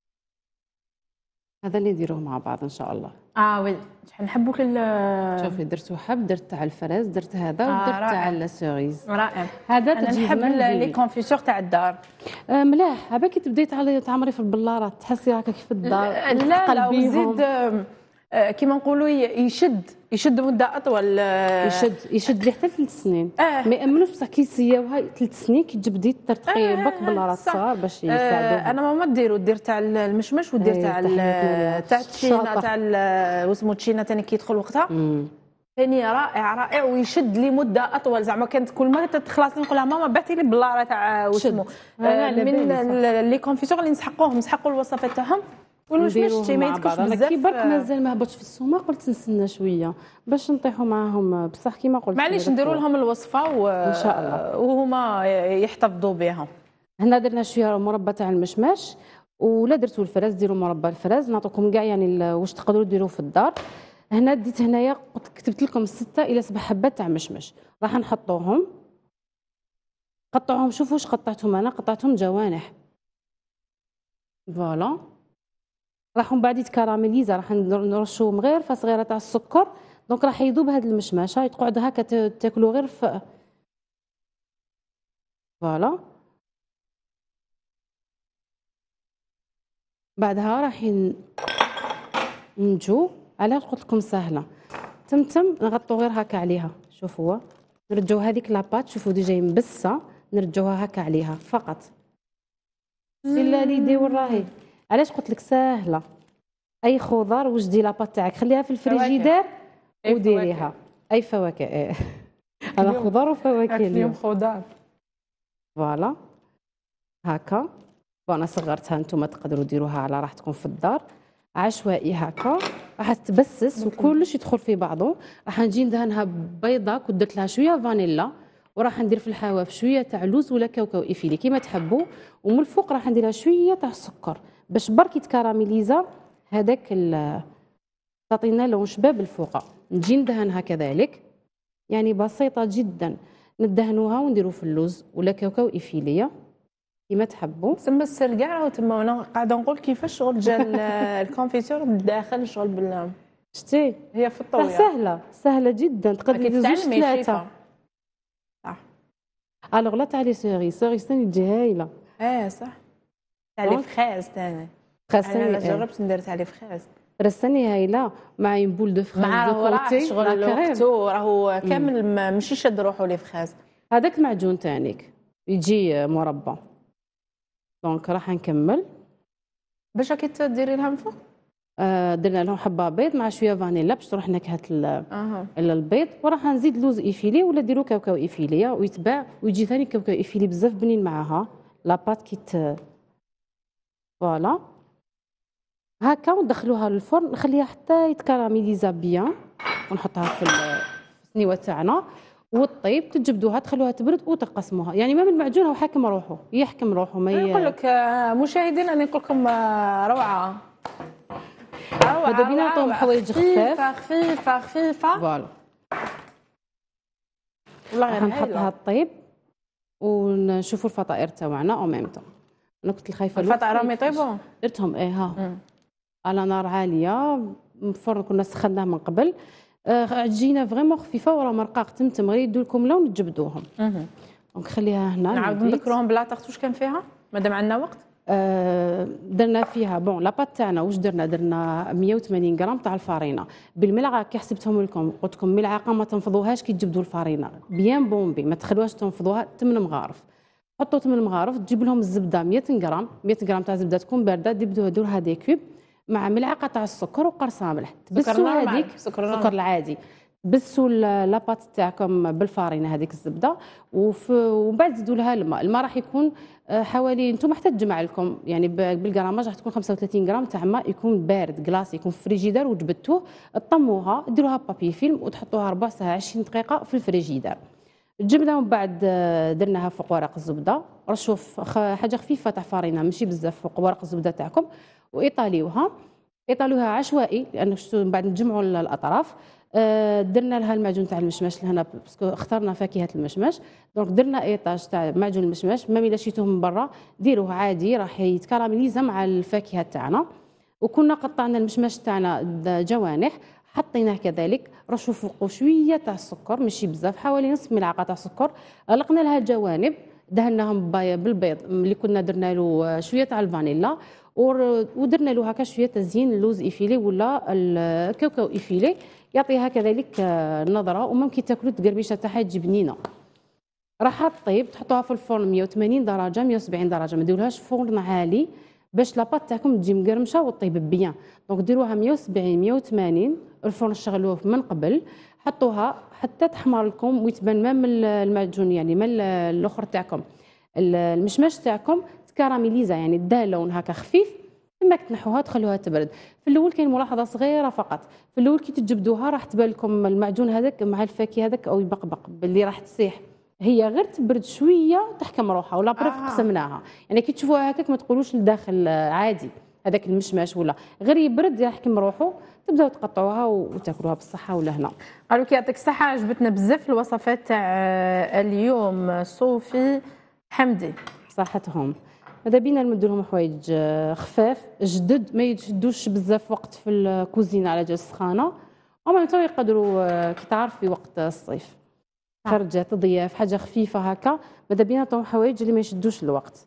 هذا اللي نديروه مع بعض ان شاء الله. اه وي شحال نحبوك ال- شوفي درتو حب، درت تاع الفراز، درت هذا آه، ودرت تاع رائع. السيريز. رائع. هذا انا تجي نحب زمان ال- لي زيني. كونفيسور تاع الدار. آه ملاح. هبا كي تبداي تعلي- تعمري في البلارات تحسي هكا في الدار لا لا تقلبيهم. وزيد آه، كيما نقولوا ي- يشد يشد مده اطول. آه، يشد يشد لي حتى ثلاث سنين. آه. ما يامنوش بصح كي يسياوها ثلاث سنين كي تجبدي ترتقي آه، بك بلارات صح. صغار باش آه، يساعدوها. انا ماما ديروا دير تاع المشمش ودير أي، تاع ال- تحياتنا لها. تاع التشينا شاطر. تاع ال- واسمو تشينا ثاني كي يدخل وقتها مم. ثاني رائع رائع ويشد لي مده اطول. زعما كانت كل ما تخلص نقول لها ماما بعثي لي بلاره تاع واسمو شد. آه، آه، على من بالي، صح. ال- لي كونفيسور اللي نسحقوهم نسحقوا الوصفات تاعهم والمشمش نديروهم شي ما مع يتكلش بعض. انا بزاف. كي برك آه، مازال ما هبطش في السومه قلت نستنى شويه باش نطيحوا معاهم، بصح كيما قلت معليش نديروا لهم الوصفه و... إن شاء الله. وهما يحتفظوا بها. هنا درنا شويه مربى تاع المشماش ولا درتو الفراز. ديروا مربى الفراز نعطيكم كاع يعني ال- واش تقدروا ديروه في الدار. هنا ديت هنايا قلت كتبت لكم ستة الى سبع حبات تاع مشمش راح نحطوهم. قطعوهم. شوفوا واش قطعتهم انا، قطعتهم جوانح فوالا. راح من بعد يتكراميليزا، راح نرشوهم غير فصغيره تاع السكر دونك راح يذوب هذا المشماشه تقعد هكا ت- تاكلوا غير في فوالا. بعدها راح ين- نجو على قلت لكم سهله. تمتم نغطوا غير هكا عليها. شوفوا نرجعوا هذيك لاباط، شوفوا ديجا مبسه نرجعوها هكا عليها فقط. سي لا ليدي وراهي علاش قلت لك سهله. اي خضار وجدي لاباط تاعك خليها في الفريجيدير أي وديريها اي فواكه إيه. انا اليوم خضار وفواكه أكل اليوم اليوم. خضار. فوالا هكا. وانا صغرتها، نتوما تقدروا ديروها على راحتكم في الدار عشوائي هكا. راح تبسس وكلش يدخل في بعضه. راح نجي ندهنها بيضه، كنت درت لها شويه فانيلا، وراح ندير في الحواف شويه تاع لوز ولا كاوكاو ايفيلي كيما تحبوا، ومن الفوق راح نديرها شويه تاع السكر باش برك يتكراميليزا هذاك ال- تعطينا لون شباب الفوق. نجي ندهنها كذلك، يعني بسيطه جدا. ندهنوها ونديروا في اللوز ولا كاوكاو ايفيليه كيما تحبوا. تسمى السر كاع راهو تما، وانا قاعده نقول كيفاش شغل جا ال- الكونفيتور بالداخل شغل بال شتي هي في صح الطوية سهله سهله جدا، تقدري أكيد زوج تعلمي ثلاثه. الخيفة. صح. الوغ لا تاع لي سيري سيري ثاني تجي هايله. اه صح. تاع لي دونك فخاز ثاني. انا خاصني لا جربت ندير تاع لي فخاز رساني هايله مع اون بول دو فراز مع دو راهو راح كوتي شغل لا كريم. وقتو راهو كامل ما- ماشي شاد روحو لي فخاز. هذاك المعجون تاعك يجي مربى. دونك راح نكمل. باش راكي تديري لها من فوق. آه درنا لهم حبه بيض مع شويه فانيلا باش تروح نكهه ال- اها البيض، وراح نزيد لوز ايفيلي ولا ديروا كاوكاو ايفيليه ويتباع، ويجي ثاني كاوكاو ايفيلي بزاف بنين معاها لاباط كيت. فوالا هكا وندخلوها للفرن، نخليها حتى يتكراميليزا بيان، ونحطها في ال- في السنيوه تاعنا والطيب. تجبدوها تخلوها تبرد وتقسموها. يعني ما من المعجون هو حاكم روحه، يحكم روحه ما ي... نقول لك آه، مشاهدينا انا نقول لكم آه، روعه روعه. ماذا بينا روعة، نعطيهم روعة. حوايج خفيفه خفاف. خفيفه خفيفه فوالا والله راح غير نحطها هايلة. الطيب ونشوفوا الفطائر تاعنا او ميم طون. انا كنت خايفه الفطائر راهم يطيبوا. درتهم ايه ها مم. على نار عاليه. الفرن كنا سخناه من قبل. آه، عجينه فريمون خفيفه ورا مرقاق تمتم غير يدوا لكم لون تجبدوهم. مهم. دونك خليها هنا نعاود نبيت. نذكرهم بلا طاقت واش كان فيها مادام عندنا وقت. آه، درنا فيها بون لاباط تاعنا واش درنا درنا مية وثمانين غرام تاع الفارينه بالملعقه كي حسبتهم لكم. قلت لكم ملعقه ما تنفضوهاش كي تجبدوا الفارينه بيان بومبي، ما تخلوهاش تنفضوها. ثمن مغارف حطوا ثمن مغارف. تجيب لهم الزبده مية غرام مية غرام تاع زبده تكون بارده، ديروا دورها دي كوب مع ملعقه تاع السكر وقرصه ملح. تبسوا نورمال، هذيك سكر السكر نورمال. العادي. بسوا لاباط تاعكم بالفارينه هذيك الزبده وف- ومن بعد زيدوا لها الماء. الماء راح يكون آه، حوالي انتم حتى تجمع لكم يعني ب- بالجراماج راح تكون خمسة وثلاثين غرام تاع ماء يكون بارد كلاص يكون في فريجيدار وجبدتوه. طموها ديروها بابي فيلم وتحطوها ربع ساعه عشرين دقيقه في الفريجيدار. الجبنه من بعد آه، درناها فوق ورق الزبده. رشوا ف- خ- حاجه خفيفه تاع فارينه ماشي بزاف فوق ورق الزبده تاعكم وايطاليوها. ايطاليوها عشوائي لان شتو من بعد نجمعوا ال- الاطراف. آه، درنا لها المعجون تاع المشماش لهنا باسكو اخترنا فاكهه المشماش. دونك درنا ايطاج تاع معجون المشماش ما الا شيتوه من برا ديروه عادي راح يتكراميليزا مع الفاكهه تاعنا. وكنا قطعنا المشماش تاعنا د- جوانح حطيناه كذلك. رشوا فوقه شويه تاع السكر ماشي بزاف حوالي نصف ملعقه تاع سكر. غلقنا لها الجوانب دهناهم باي- بالبيض اللي كنا درنا له شويه تاع الفانيلا ور- ودرنا له هكا شويه تزيين اللوز ايفيلي ولا الكاوكاو ايفيلي يعطيها كذلك آه، نظره. وممكن تاكلوا التقربيشه تاعها تجي بنينه. راح تطيب تحطوها في الفرن مية وثمانين درجه مية وسبعين درجه ما ديروهاش فرن عالي باش لاباط تاعكم تجي مقرمشه وطيب بيان. دونك ديروها مية وسبعين مية وثمانين الفرن شغلوه من قبل. حطوها حتى تحمر لكم ويتبان ما من المعجون يعني ما الاخر تاعكم المشماش تاعكم تكراميليزا يعني دا لون هكا خفيف. ثم تنحوها تخلوها تبرد. في الاول كاين ملاحظه صغيره فقط. في الاول كي تجبدوها راح تبان لكم المعجون هذاك مع الفاكهه هذاك او يبقبق باللي راح تسيح. هي غير تبرد شويه تحكم روحها ولا بريف آه. قسمناها. يعني كي تشوفوها هكاك ما تقولوش لداخل عادي هذاك المشماش ولا غير يبرد يحكم روحه. تبداو تقطعوها وتاكلوها بالصحه ولا هنا. قالوا لك يعطيك الصحه. عجبتنا بزاف الوصفات تاع آه، اليوم. صوفي حمدي صحتهم. ماذا بينا نمدوا لهم حوايج آه، خفاف جدد ما يشدوش بزاف وقت في الكوزينه على جال السخانه وما تو يقدروا آه، كي تعرف في وقت الصيف خرجات ضياف حاجه خفيفه هكا. ماذا بينا نعطيهم حوايج اللي ما يشدوش الوقت.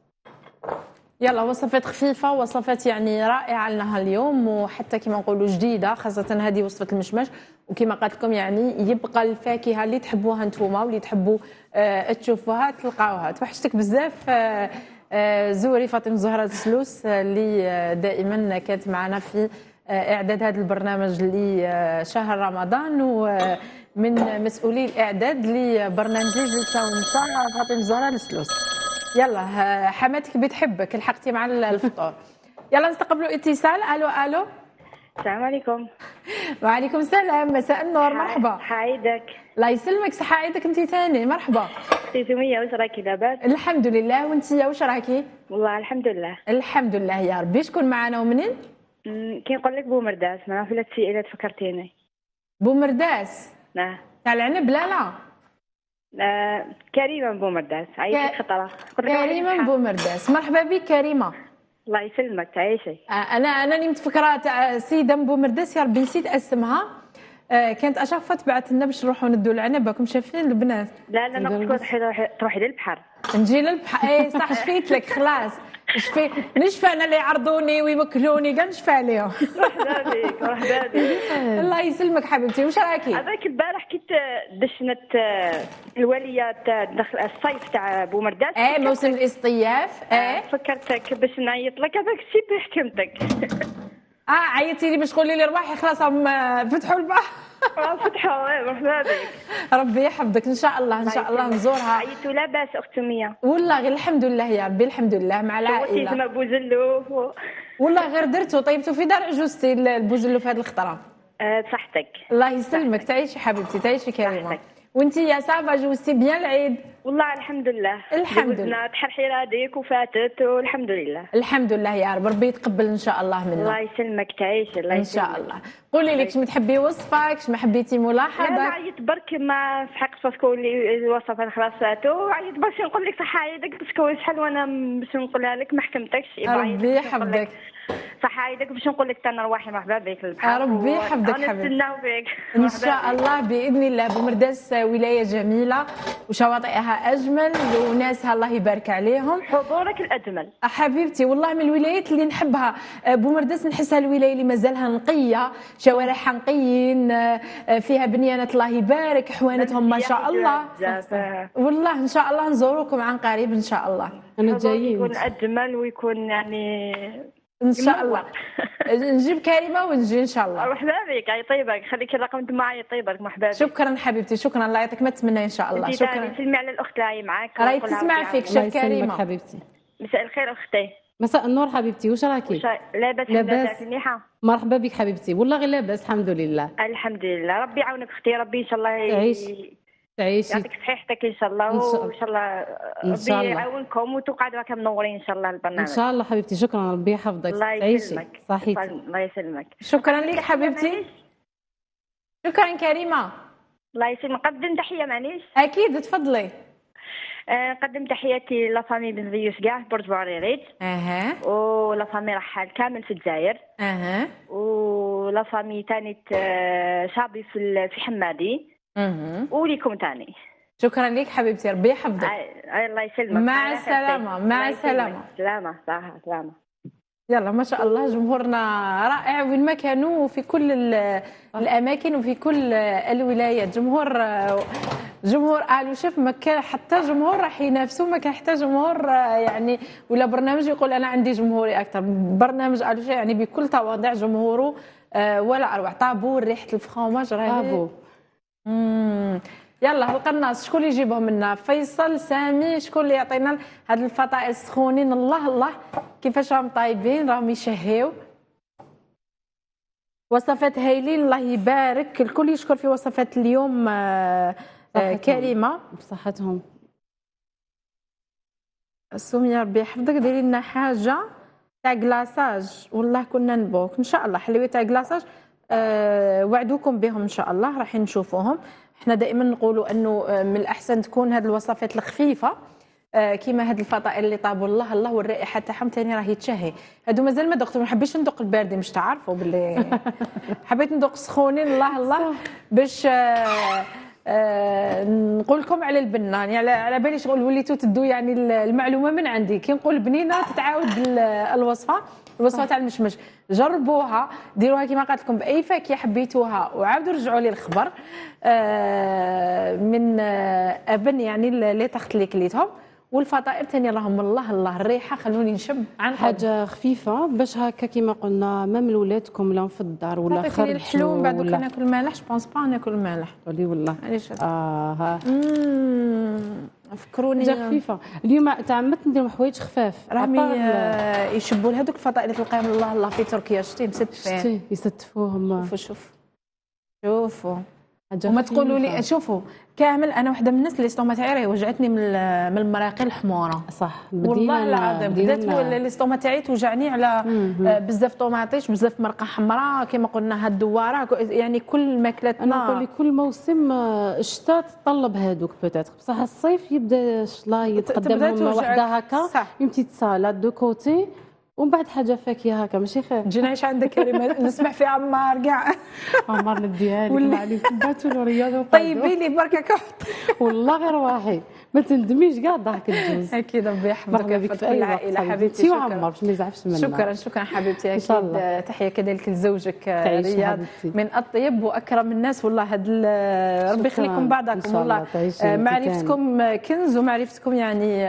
يلا وصفات خفيفه وصفات يعني رائعه لنا اليوم وحتى كما نقولوا جديده خاصه هذه وصفه المشمش. وكما قالت لكم يعني يبقى الفاكهه اللي تحبوها نتوما واللي تحبوا آه تشوفوها تلقاوها. توحشتك بزاف آه آه زوري فاطمه زهره السلوس اللي آه دائما كانت معنا في اعداد هذا البرنامج لشهر رمضان، ومن مسؤولي الاعداد لبرنامج جلسه ونساء فاطمه الزهراء السلوس. يلا حماتك بتحبك، لحقتي مع الفطور. يلا نستقبلوا اتصال. الو الو. السلام عليكم. وعليكم السلام، مساء النور. مرحبا. حايدك. الله يسلمك، صحة عيدك انت ثاني. مرحبا. اختي سمية، واش راكي لاباس؟ الحمد لله، وانت واش راكي؟ والله الحمد لله. الحمد لله يا ربي. شكون معنا ومنين؟ كي نقول لك بومرداس، ما نعرف الا تفكرتيني. بومرداس؟ نعم. تاع العنب؟ لا لا. آه كريمة من بومرداس، عيطت خطرة. كريمة من بومرداس، مرحبا بك كريمة. الله يسلمك، تعيشي. آه انا انا اللي متفكره تاع سيده من بومرداس، يا ربي نسيت اسمها. آه كانت اشافه تبعت لنا باش نروحوا ندوا العنب، راكم شايفين البنات. لا لا نقصد تروحي تروحي للبحر. نجي للبحر. اي صح، شفيت لك خلاص. شفي نشفى انا اللي يعرضوني ويوكلوني كاع نشفى عليهم. مرحبا بك مرحبا بك. الله يسلمك حبيبتي. واش راكي؟ هذاك البارح كنت دشنت الوليه تاع الصيف تاع بومرداس. ايه موسم الاصطياف. ايه فكرتك باش نعيط لك، هذاك الشيء بحكمتك. اه عيطتي لي باش تقولي لي روحي خلاص هم فتحوا البحر. فتحوا. مرحبا بك. ربي يحفظك ان شاء الله ان شاء الله نزورها. عيطوا لاباس اخت سميه؟ والله غير الحمد لله يا ربي، الحمد لله مع العائله. صوتي بوزلو. والله غير درتو طيبتو في دار عجوزتي البوزلو في هذه الخطره. أه صحتك. الله يسلمك، تعيشي حبيبتي، تعيشي كريمه. وانت يا صافا جوزتي بيان العيد؟ والله الحمد لله. الحمد لله. تحرحي هذيك وفاتت والحمد لله. الحمد لله يا رب، ربي يتقبل ان شاء الله منا. الله يسلمك، تعيشي. الله يسلمك ان شاء الله. قولي لك شنو تحبي وصفك، شنو حبيتي ملاحظه؟ لا عيط برك ما سحقت باسكو اللي الوصفات خلاص فاتوا. عيط باش نقول لك صح عيدك باسكو شحال وانا باش نقولها لك ما حكمتكش. ربي يحفظك. صح عيدك باش نقول لك انا نروحي مرحبا بك للبحر. ربي يحفظك حبيبتي. نستناو فيك ان شاء الله باذن الله. بومرداس ولايه جميله وشواطئها اجمل وناسها الله يبارك عليهم. حضورك الاجمل حبيبتي، والله من الولايات اللي نحبها بومرداس. نحسها الولايه اللي مازالها نقيه، شوارعها نقيين، فيها بنيانات الله يبارك، حوانتهم ما شاء الله. والله ان شاء الله نزوروكم عن قريب ان شاء الله. انا جايين. يكون اجمل ويكون يعني ان شاء الله. نجيب كريمه ونجي ان شاء الله. مرحبا بك، يطيبك. خليك الرقم معايا يطيبك. مرحبا بك. شكرا حبيبتي، شكرا. الله يعطيك ما تمنى ان شاء الله. شكرا. سلمي على الاخت اللي معاك، راهي تسمع فيك شيخ كريمه. حبيبتي مساء الخير اختي. مساء النور حبيبتي، واش راكي؟ لاباس؟ لاباس منيحه. مرحبا بك حبيبتي. والله غير لاباس الحمد لله. الحمد لله. ربي يعاونك اختي، ربي ان شاء الله تعيشي تعيشي يعطيك صحيحتك ان شاء الله. وان شاء الله ربي يعاونكم وتقعدوا هكا منورين ان شاء الله البرنامج. ان شاء الله حبيبتي. شكرا، ربي يحفظك. الله يسلمك. صحيتي. الله يسلمك. شكرا لك حبيبتي. شكرا كريمه. الله يسلمك. نقدم تحيه معليش. اكيد تفضلي. نقدم تحياتي لافامي بن زيوس كاع في برج بوعريريت. اها. ولا فامي رحال كامل في الجزائر. اها. ولا فامي ثاني شابي في في حمادي. اها. وليكم ثاني. شكرا لك حبيبتي، ربي يحفظك. الله يسلمك. مع السلامه. مع السلامه. سلامه. صح سلامه. يلا ما شاء الله جمهورنا رائع وين ما كانوا، في كل الاماكن وفي كل الولايات. جمهور جمهور الو شوف، ما كان حتى جمهور راح ينافسوا، ما كان حتى جمهور يعني ولا برنامج يقول انا عندي جمهوري اكثر. برنامج الو شيء يعني بكل تواضع جمهوره ولا اروع. طابور ريحه الفخوماج راهي. طابو. امم يلا القناص شكون اللي يجيبهم لنا؟ فيصل، سامي، شكون اللي يعطينا هاد الفطائر السخونين؟ الله الله كيفاش راهم طايبين، راهم يشهيو. وصفات هايلين الله يبارك. الكل يشكر في وصفات اليوم. آه آه كريمه بصحتهم. سمية ربي يحفظك، ديري لنا حاجه تاع كلاصاج. والله كنا نبوك ان شاء الله. حلويات تاع كلاصاج آه وعدوكم بهم ان شاء الله، راح نشوفوهم. احنا دائما نقولوا انه من الاحسن تكون هذه الوصفات الخفيفه آه كيما هذه الفطائر اللي طابوا الله الله، والرائحه تاعهم ثاني راهي تشهي. هادو مازال ما ذقتهم، ما حبيتش ندوق الباردين باش تعرفوا باللي حبيت ندوق سخونين الله الله باش آه آه نقول لكم على البنان. يعني على بالي شغل وليتوا تدوا يعني المعلومه من عندي. كي نقول بنينه تتعاود الوصفه. الوصفه تاع المشمش جربوها، ديروها كما قالت لكم باي فاكهه حبيتوها وعاودوا رجعوا لي الخبر آه من آه ابن يعني اللي تحت اللي كليتهم. والفطائر ثاني راهم الله الله الريحه خلوني نشم عن حاجه خفيفه باش هكا كيما قلنا مام لولادكم لا في الدار ولا خرجوا الحلو من بعد كي ناكل مالح جو بونس با ناكل مالح قولي والله علاش اه ها فكروني حاجه خفيفه. اليوم تعمدت ندير حوايج خفاف راهم يشبوا لهذوك الفطائر اللي تلقاهم الله الله في تركيا شتي مستفين شتي يستفوهم. شوفوا شوف شوفوا وما تقولوا لي شوفوا كامل انا وحده من الناس اللي ستوما تاعي راهي وجعتني من من المراقي الحموره صح والله العظيم بدات لي ستوما تاعي توجعني على بزاف طوماطيش بزاف مرقه حمراء كما قلنا هاد الدواره يعني كل ماكلتنا. انا نقول لك كل موسم الشتاء تطلب هذوك بوتيتر بصح الصيف يبدا الشلا يتقدم وحده هكا يمتي تصالاد دو كوتي ومن بعد حاجه فاكهه هكا ماشي خير. نجي نعيش عندك كريمه نسمع في عمار كاع عمار نديها لك معليك باتوا الرياضه طيبي لي بركه كحط والله غير واحد ما تندميش كاع ضحك الجوز. اكيد ربي يحفظك ويحفظ كل العائله حبيبتي. شكرا وعمر باش ما يزعفش منا. شكرا شكرا حبيبتي اكيد تحيه كذلك لزوجك رياض من اطيب واكرم الناس والله هاد ربي يخليكم بعضكم والله معرفتكم كنز ومعرفتكم يعني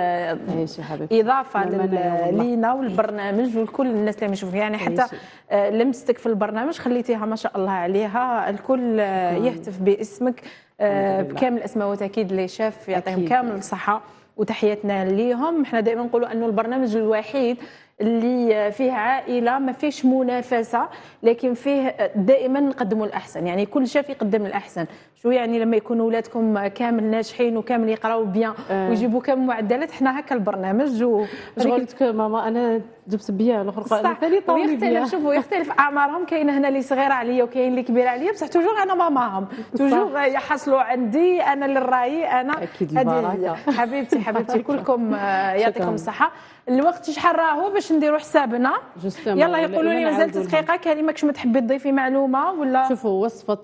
اضافه لينا والبرنامج ولكل الناس اللي يشوفوا يعني حتى لمستك في البرنامج خليتيها ما شاء الله عليها الكل يهتف باسمك بكامل الاسماء اكيد اللي شاف يعطيهم كامل الصحه وتحياتنا ليهم. احنا دائما نقولوا انه البرنامج الوحيد اللي فيه عائله ما فيش منافسه لكن فيه دائما نقدموا الاحسن يعني كل شيء يقدم الاحسن. شو يعني لما يكونوا اولادكم كامل ناجحين وكامل يقراوا بيان آه. ويجيبوا كامل معدلات احنا هكا البرنامج قلت ماما انا جبت بيان الاخر ثاني طاولي يختلف. شوفوا يختلف اعمارهم كاينه هنا اللي صغيره عليا وكاين اللي كبيره عليا بصح توجور انا ماماهم توجور يحصلوا عندي انا اللي رايي انا اكيد البركه حبيبتي حبيبتي كلكم يعطيكم الصحه. الوقت شحال راهو باش نديروا حسابنا يلا يقولوا لي مازال دقيقه كريمه كش ما تحبي تضيفي معلومه ولا. شوفوا وصفه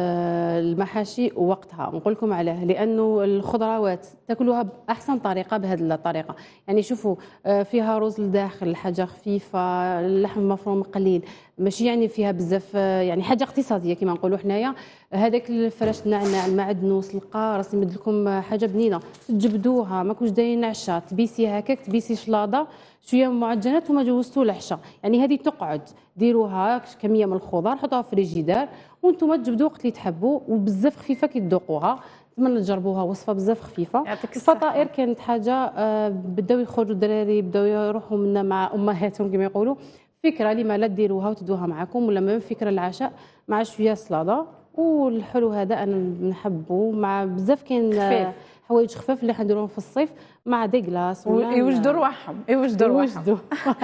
المحاشي وقتها نقول لكم عليه لانه الخضروات تاكلوها باحسن طريقه بهذه الطريقه يعني شوفوا فيها رز لداخل حاجه خفيفه اللحم المفروم قليل ماشي يعني فيها بزاف يعني حاجه اقتصاديه كما نقولوا حنايا. هذاك الفرش النعناع المعدنوس القارص يمد لكم حاجه بنينه تجبدوها ماكوش دايرين عشاء تبيسي هكاك تبيسي شلاضه شويه معجنات وما جوزتوا العشاء يعني هذه تقعد ديروها كميه من الخضار حطوها في الفريجيدار وانتم تجبدوا وقت اللي تحبوا وبزاف خفيفه كي تذوقوها. نتمنى تجربوها وصفه بزاف خفيفه. الفطائر كانت حاجه بداو يخرجوا الدراري بداو يروحوا منا مع امهاتهم كما يقولوا فكره لما لا ديروها وتدوها معكم ولا ما فكره العشاء مع شويه سلاطه والحلو هذا انا نحبه مع بزاف كاين حوايج خفاف اللي حنديروهم في الصيف مع دي كلاص يوجدوا رواحهم يوجدوا رواحهم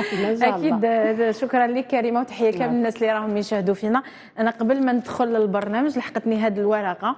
اكيد. شكرا لك كريمه وتحيه كامل الناس اللي راهم يشاهدوا فينا. انا قبل ما ندخل للبرنامج لحقتني هذه الورقه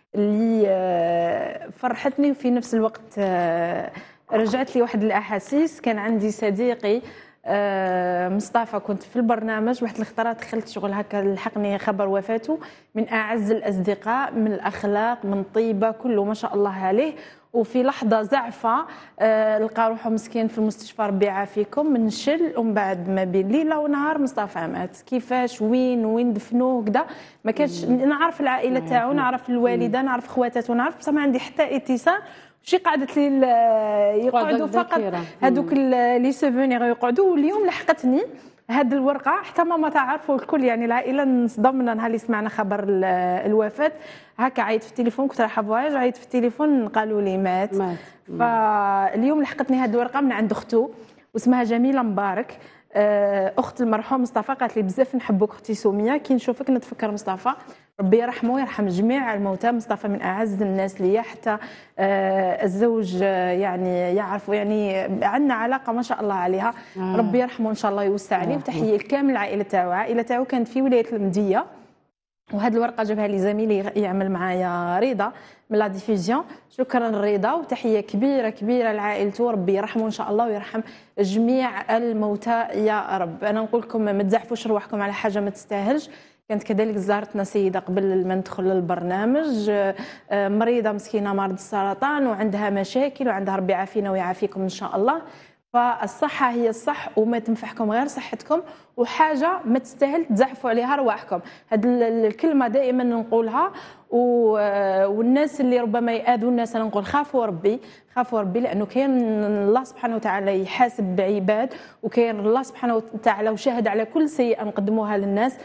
اللي فرحتني وفي نفس الوقت رجعت لي واحد الاحاسيس. كان عندي صديقي مصطفى كنت في البرنامج واحد الخطره دخلت شغل هكا لحقني خبر وفاته من اعز الاصدقاء من الاخلاق من طيبه كله ما شاء الله عليه وفي لحظه زعفه آه لقى روحه مسكين في المستشفى ربي يعافيكم من شل ومن بعد ما بين ليله ونهار مصطفى مات. كيفاش وين وين دفنوه كذا ما كانش نعرف العائله تاعو نعرف الوالده نعرف خواتاته نعرف بصح ما عندي حتى اتصال شي قعدت لي يقعدوا فقط هذوك لي سوفونيغ يقعدوا. واليوم لحقتني هذه الورقه حتى ماما تعرفوا الكل يعني العائله انصدمنا نهار اللي سمعنا خبر الوفاه. هكا عيط في التليفون كنت رايحه فواياج عيط في التليفون قالوا لي مات, مات. فاليوم لحقتني هذه الورقه من عند اخته واسمها جميله مبارك اخت المرحوم مصطفى. قالت لي بزاف نحبك اختي سميه كي نشوفك نتفكر مصطفى ربي يرحمه ويرحم جميع الموتى. مصطفى من اعز الناس ليا حتى الزوج يعني يعرفوا يعني عندنا علاقه ما شاء الله عليها ربي يرحمه ان شاء الله يوسع عليه. وتحيه لكامل العائله تاعو. العائله تاعو كانت في ولايه المديه وهذه الورقه جابها لي زميلي يعمل معايا رضا من لا ديفيزيون. شكرا رضا وتحيه كبيره كبيره لعائلته ربي يرحمه ان شاء الله ويرحم جميع الموتى يا رب. انا نقول لكم ما تزعفوش رواحكم على حاجه ما تستاهلش. كانت كذلك زارتنا سيده قبل ما ندخل للبرنامج مريضه مسكينه مرض السرطان وعندها مشاكل وعندها ربي يعافينا ويعافيكم ان شاء الله. فالصحة هي الصح وما تنفعكم غير صحتكم، وحاجة ما تستاهل تزعفوا عليها رواحكم. هذه الكلمة دائما نقولها، والناس اللي ربما يآذوا الناس انا نقول خافوا ربي، خافوا ربي، لانه كاين الله سبحانه وتعالى يحاسب بعباد، وكاين الله سبحانه وتعالى وشاهد على كل سيئة نقدموها للناس.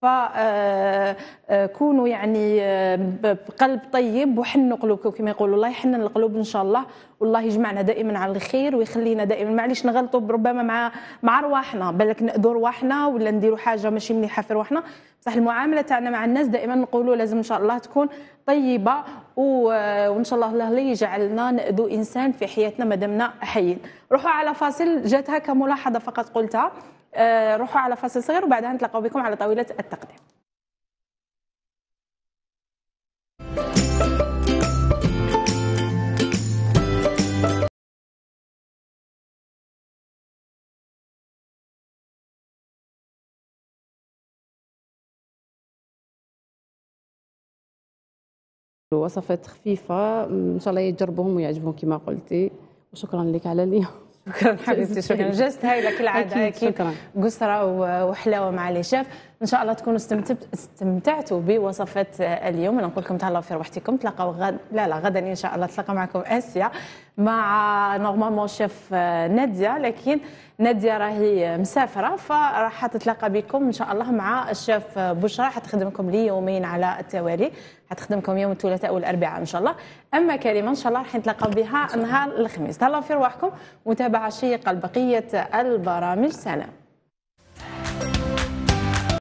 فكونوا يعني بقلب طيب وحنوا قلوبكم كما يقولوا، الله يحنن القلوب ان شاء الله، والله يجمعنا دائما على الخير ويخلينا دائما. معليش نغلطوا ربما مع مع رواحنا، بالك ناذوا رواحنا ولا نديروا حاجه ماشي مليحه في رواحنا، بصح المعامله تاعنا مع الناس دائما نقولوا لازم ان شاء الله تكون طيبه، وان شاء الله الله لا يجعلنا ناذوا انسان في حياتنا ما دمنا حيين. روحوا على فاصل، جات هكا ملاحظه فقط قلتها. آه روحوا على فاصل صغير وبعدها نتلاقاو بكم على طاولة التقديم. وصفات خفيفة ان شاء الله يجربوهم ويعجبهم كما قلتي، وشكرا لك على اليوم. شكرا حبيبتي، شكرا. جلست هايله كالعاده، اكيد قسره وحلاوه مع لي شيف. ان شاء الله تكونوا استمتعتوا بوصفات اليوم. انا نقول لكم تهلاو في روحتكم، تلاقاو غد لا لا غدا ان شاء الله تلاقى معكم اسيا مع نورمالمون شيف ناديه، لكن ناديه راهي مسافره فراح تتلاقى بكم ان شاء الله مع الشيف بشرى، حتخدمكم لي يومين على التوالي، حتخدمكم يوم الثلاثاء والاربعاء ان شاء الله. اما كريمه ان شاء الله راح نتلاقاو بها نهار الخميس. تهلاو في رواحكم، متابعه شيقه لبقيه البرامج. سلام.